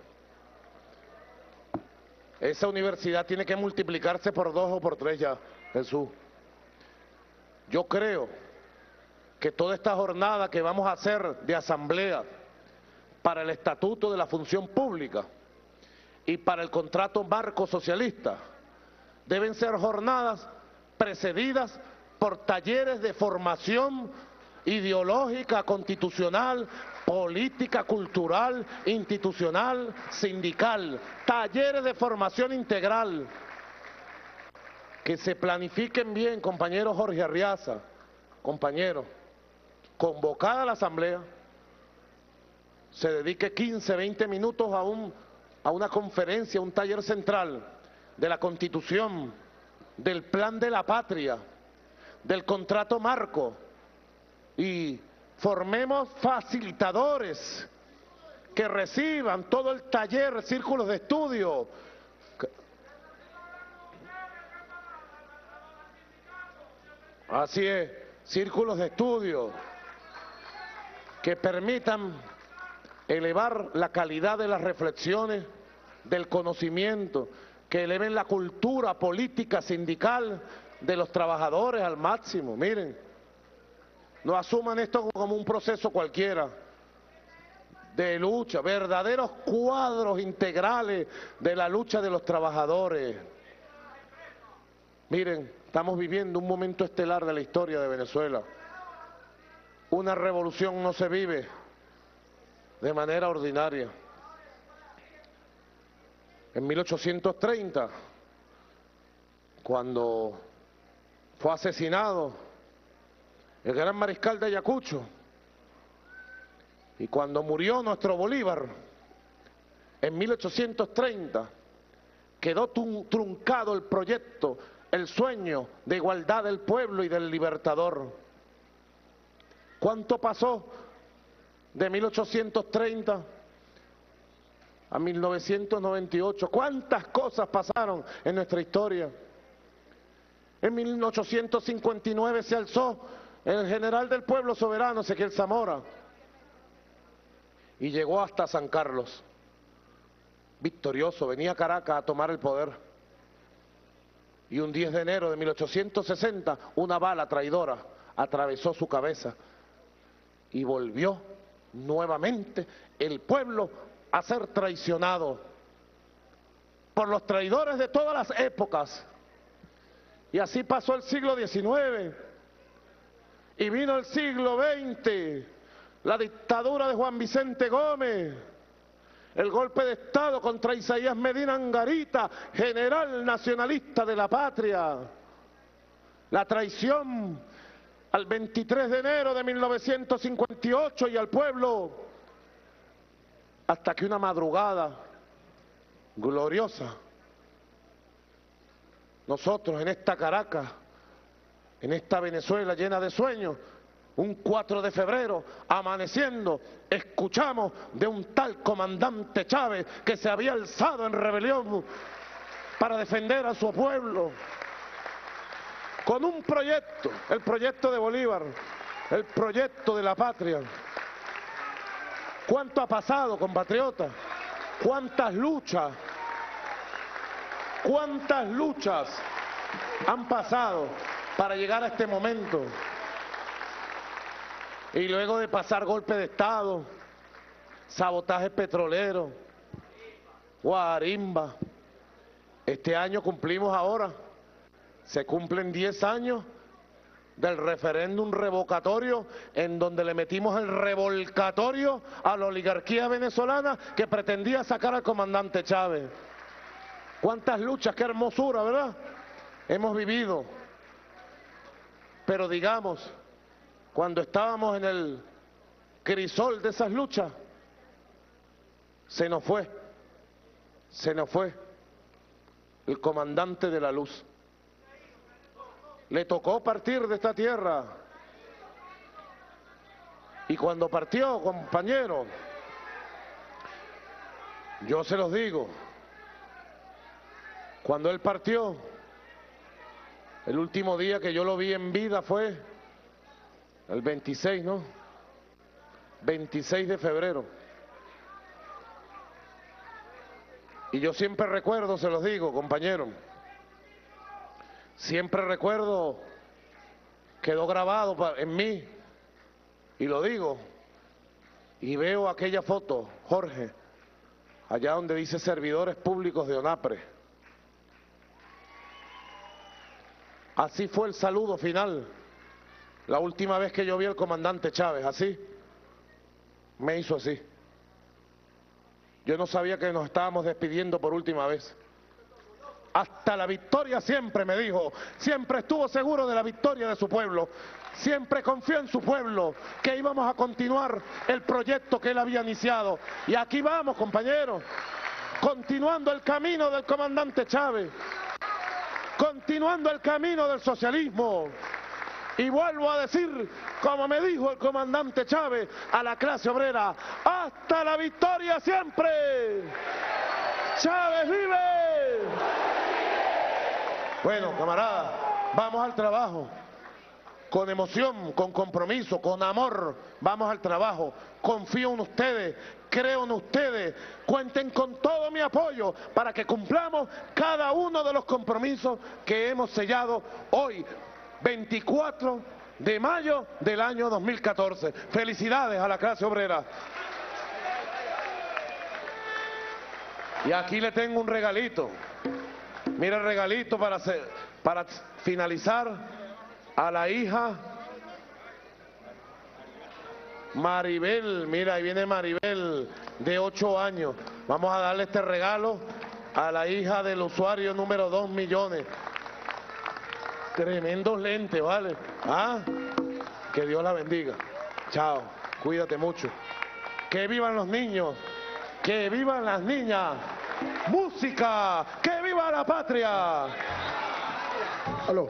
Esa universidad tiene que multiplicarse por dos o por tres ya, Jesús. Yo creo que toda esta jornada que vamos a hacer de asamblea para el Estatuto de la Función Pública y para el contrato marco socialista deben ser jornadas precedidas por talleres de formación ideológica, constitucional, política, cultural, institucional, sindical, talleres de formación integral, que se planifiquen bien, compañero Jorge Arriaza, compañero, convocada a la asamblea, se dedique quince, veinte minutos a un a una conferencia, un taller central de la Constitución, del Plan de la Patria, del contrato marco, y formemos facilitadores que reciban todo el taller, círculos de estudio. Así es, círculos de estudio que permitan elevar la calidad de las reflexiones, del conocimiento, que eleven la cultura política sindical de los trabajadores al máximo. Miren, no asuman esto como un proceso cualquiera de lucha, verdaderos cuadros integrales de la lucha de los trabajadores. Miren, estamos viviendo un momento estelar de la historia de Venezuela. Una revolución no se vive de manera ordinaria. En mil ochocientos treinta, cuando fue asesinado el gran mariscal de Ayacucho, y cuando murió nuestro Bolívar, en mil ochocientos treinta, quedó truncado el proyecto, el sueño de igualdad del pueblo y del libertador. ¿Cuánto pasó de mil ochocientos treinta a mil novecientos noventa y ocho? ¿Cuántas cosas pasaron en nuestra historia? En mil ochocientos cincuenta y nueve se alzó el general del pueblo soberano, Ezequiel Zamora, y llegó hasta San Carlos, victorioso, venía a Caracas a tomar el poder. Y un diez de enero de mil ochocientos sesenta, una bala traidora atravesó su cabeza y volvió nuevamente el pueblo a ser traicionado por los traidores de todas las épocas. Y así pasó el siglo diecinueve y vino el siglo veinte, la dictadura de Juan Vicente Gómez, el golpe de Estado contra Isaías Medina Angarita, general nacionalista de la patria, la traición al veintitrés de enero de mil novecientos cincuenta y ocho y al pueblo, hasta que una madrugada gloriosa, nosotros en esta Caracas, en esta Venezuela llena de sueños, un cuatro de febrero, amaneciendo, escuchamos de un tal comandante Chávez que se había alzado en rebelión para defender a su pueblo, con un proyecto, el proyecto de Bolívar, el proyecto de la patria. ¿Cuánto ha pasado, compatriotas? ¿Cuántas luchas? ¿Cuántas luchas han pasado para llegar a este momento? Y luego de pasar golpe de Estado, sabotaje petrolero, guarimba, este año cumplimos ahora, se cumplen diez años del referéndum revocatorio, en donde le metimos el revolcatorio a la oligarquía venezolana que pretendía sacar al comandante Chávez. Cuántas luchas, qué hermosura, ¿verdad? Hemos vivido. Pero digamos, cuando estábamos en el crisol de esas luchas, se nos fue, se nos fue el comandante de la luz. Le tocó partir de esta tierra. Y cuando partió, compañero, yo se los digo, cuando él partió, el último día que yo lo vi en vida fue el veintiséis, ¿no? veintiséis de febrero. Y yo siempre recuerdo, se los digo, compañero, siempre recuerdo, quedó grabado en mí, y lo digo, y veo aquella foto, Jorge, allá donde dice servidores públicos de ONAPRE. Así fue el saludo final, la última vez que yo vi al comandante Chávez, así, me hizo así. Yo no sabía que nos estábamos despidiendo por última vez. Hasta la victoria siempre, me dijo, siempre estuvo seguro de la victoria de su pueblo, siempre confió en su pueblo, que íbamos a continuar el proyecto que él había iniciado. Y aquí vamos, compañeros, continuando el camino del comandante Chávez, continuando el camino del socialismo. Y vuelvo a decir, como me dijo el comandante Chávez a la clase obrera, ¡hasta la victoria siempre! ¡Chávez vive! Bueno, camaradas, vamos al trabajo. Con emoción, con compromiso, con amor, vamos al trabajo. Confío en ustedes, creo en ustedes. Cuenten con todo mi apoyo para que cumplamos cada uno de los compromisos que hemos sellado hoy, veinticuatro de mayo del año dos mil catorce. Felicidades a la clase obrera. Y aquí le tengo un regalito. Mira el regalito para, hacer, para finalizar. A la hija Maribel, mira, ahí viene Maribel, de ocho años. Vamos a darle este regalo a la hija del usuario número dos millones. Tremendos lentes, ¿vale? ¿Ah? Que Dios la bendiga. Chao, cuídate mucho. Que vivan los niños, que vivan las niñas. ¡Música! ¡Que viva la patria! Aló.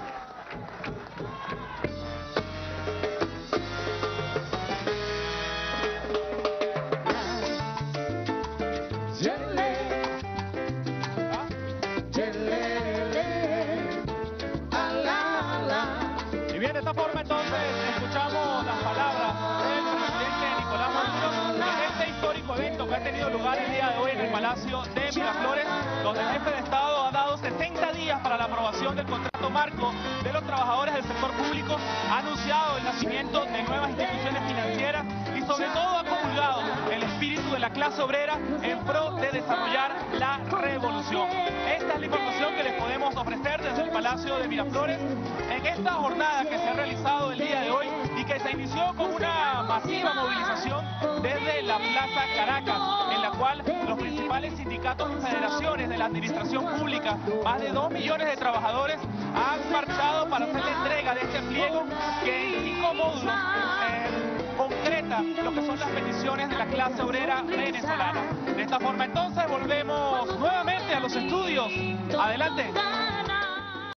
De esta forma entonces escuchamos las palabras del presidente Nicolás Maduro en este histórico evento que ha tenido lugar el día de hoy en el Palacio de Miraflores, donde el jefe de Estado ha dado sesenta días para la aprobación del contrato marco de los trabajadores del sector público, ha anunciado el nacimiento de nuevas instituciones financieras y sobre todo ha comulgado el espíritu de la clase obrera en pro de desarrollar la revolución. Esta es la información que les podemos ofrecer desde el Palacio de Miraflores en esta jornada que se ha realizado el día de hoy y que se inició con una masiva movilización desde la Plaza Caracas, en la cual los principales sindicatos y federaciones de la administración pública, más de dos millones de trabajadores, han marchado para hacer la entrega de este pliego que en cinco módulos eh, concreta lo que son las peticiones de la clase obrera venezolana. De esta forma entonces volvemos nuevamente a los estudios. Adelante.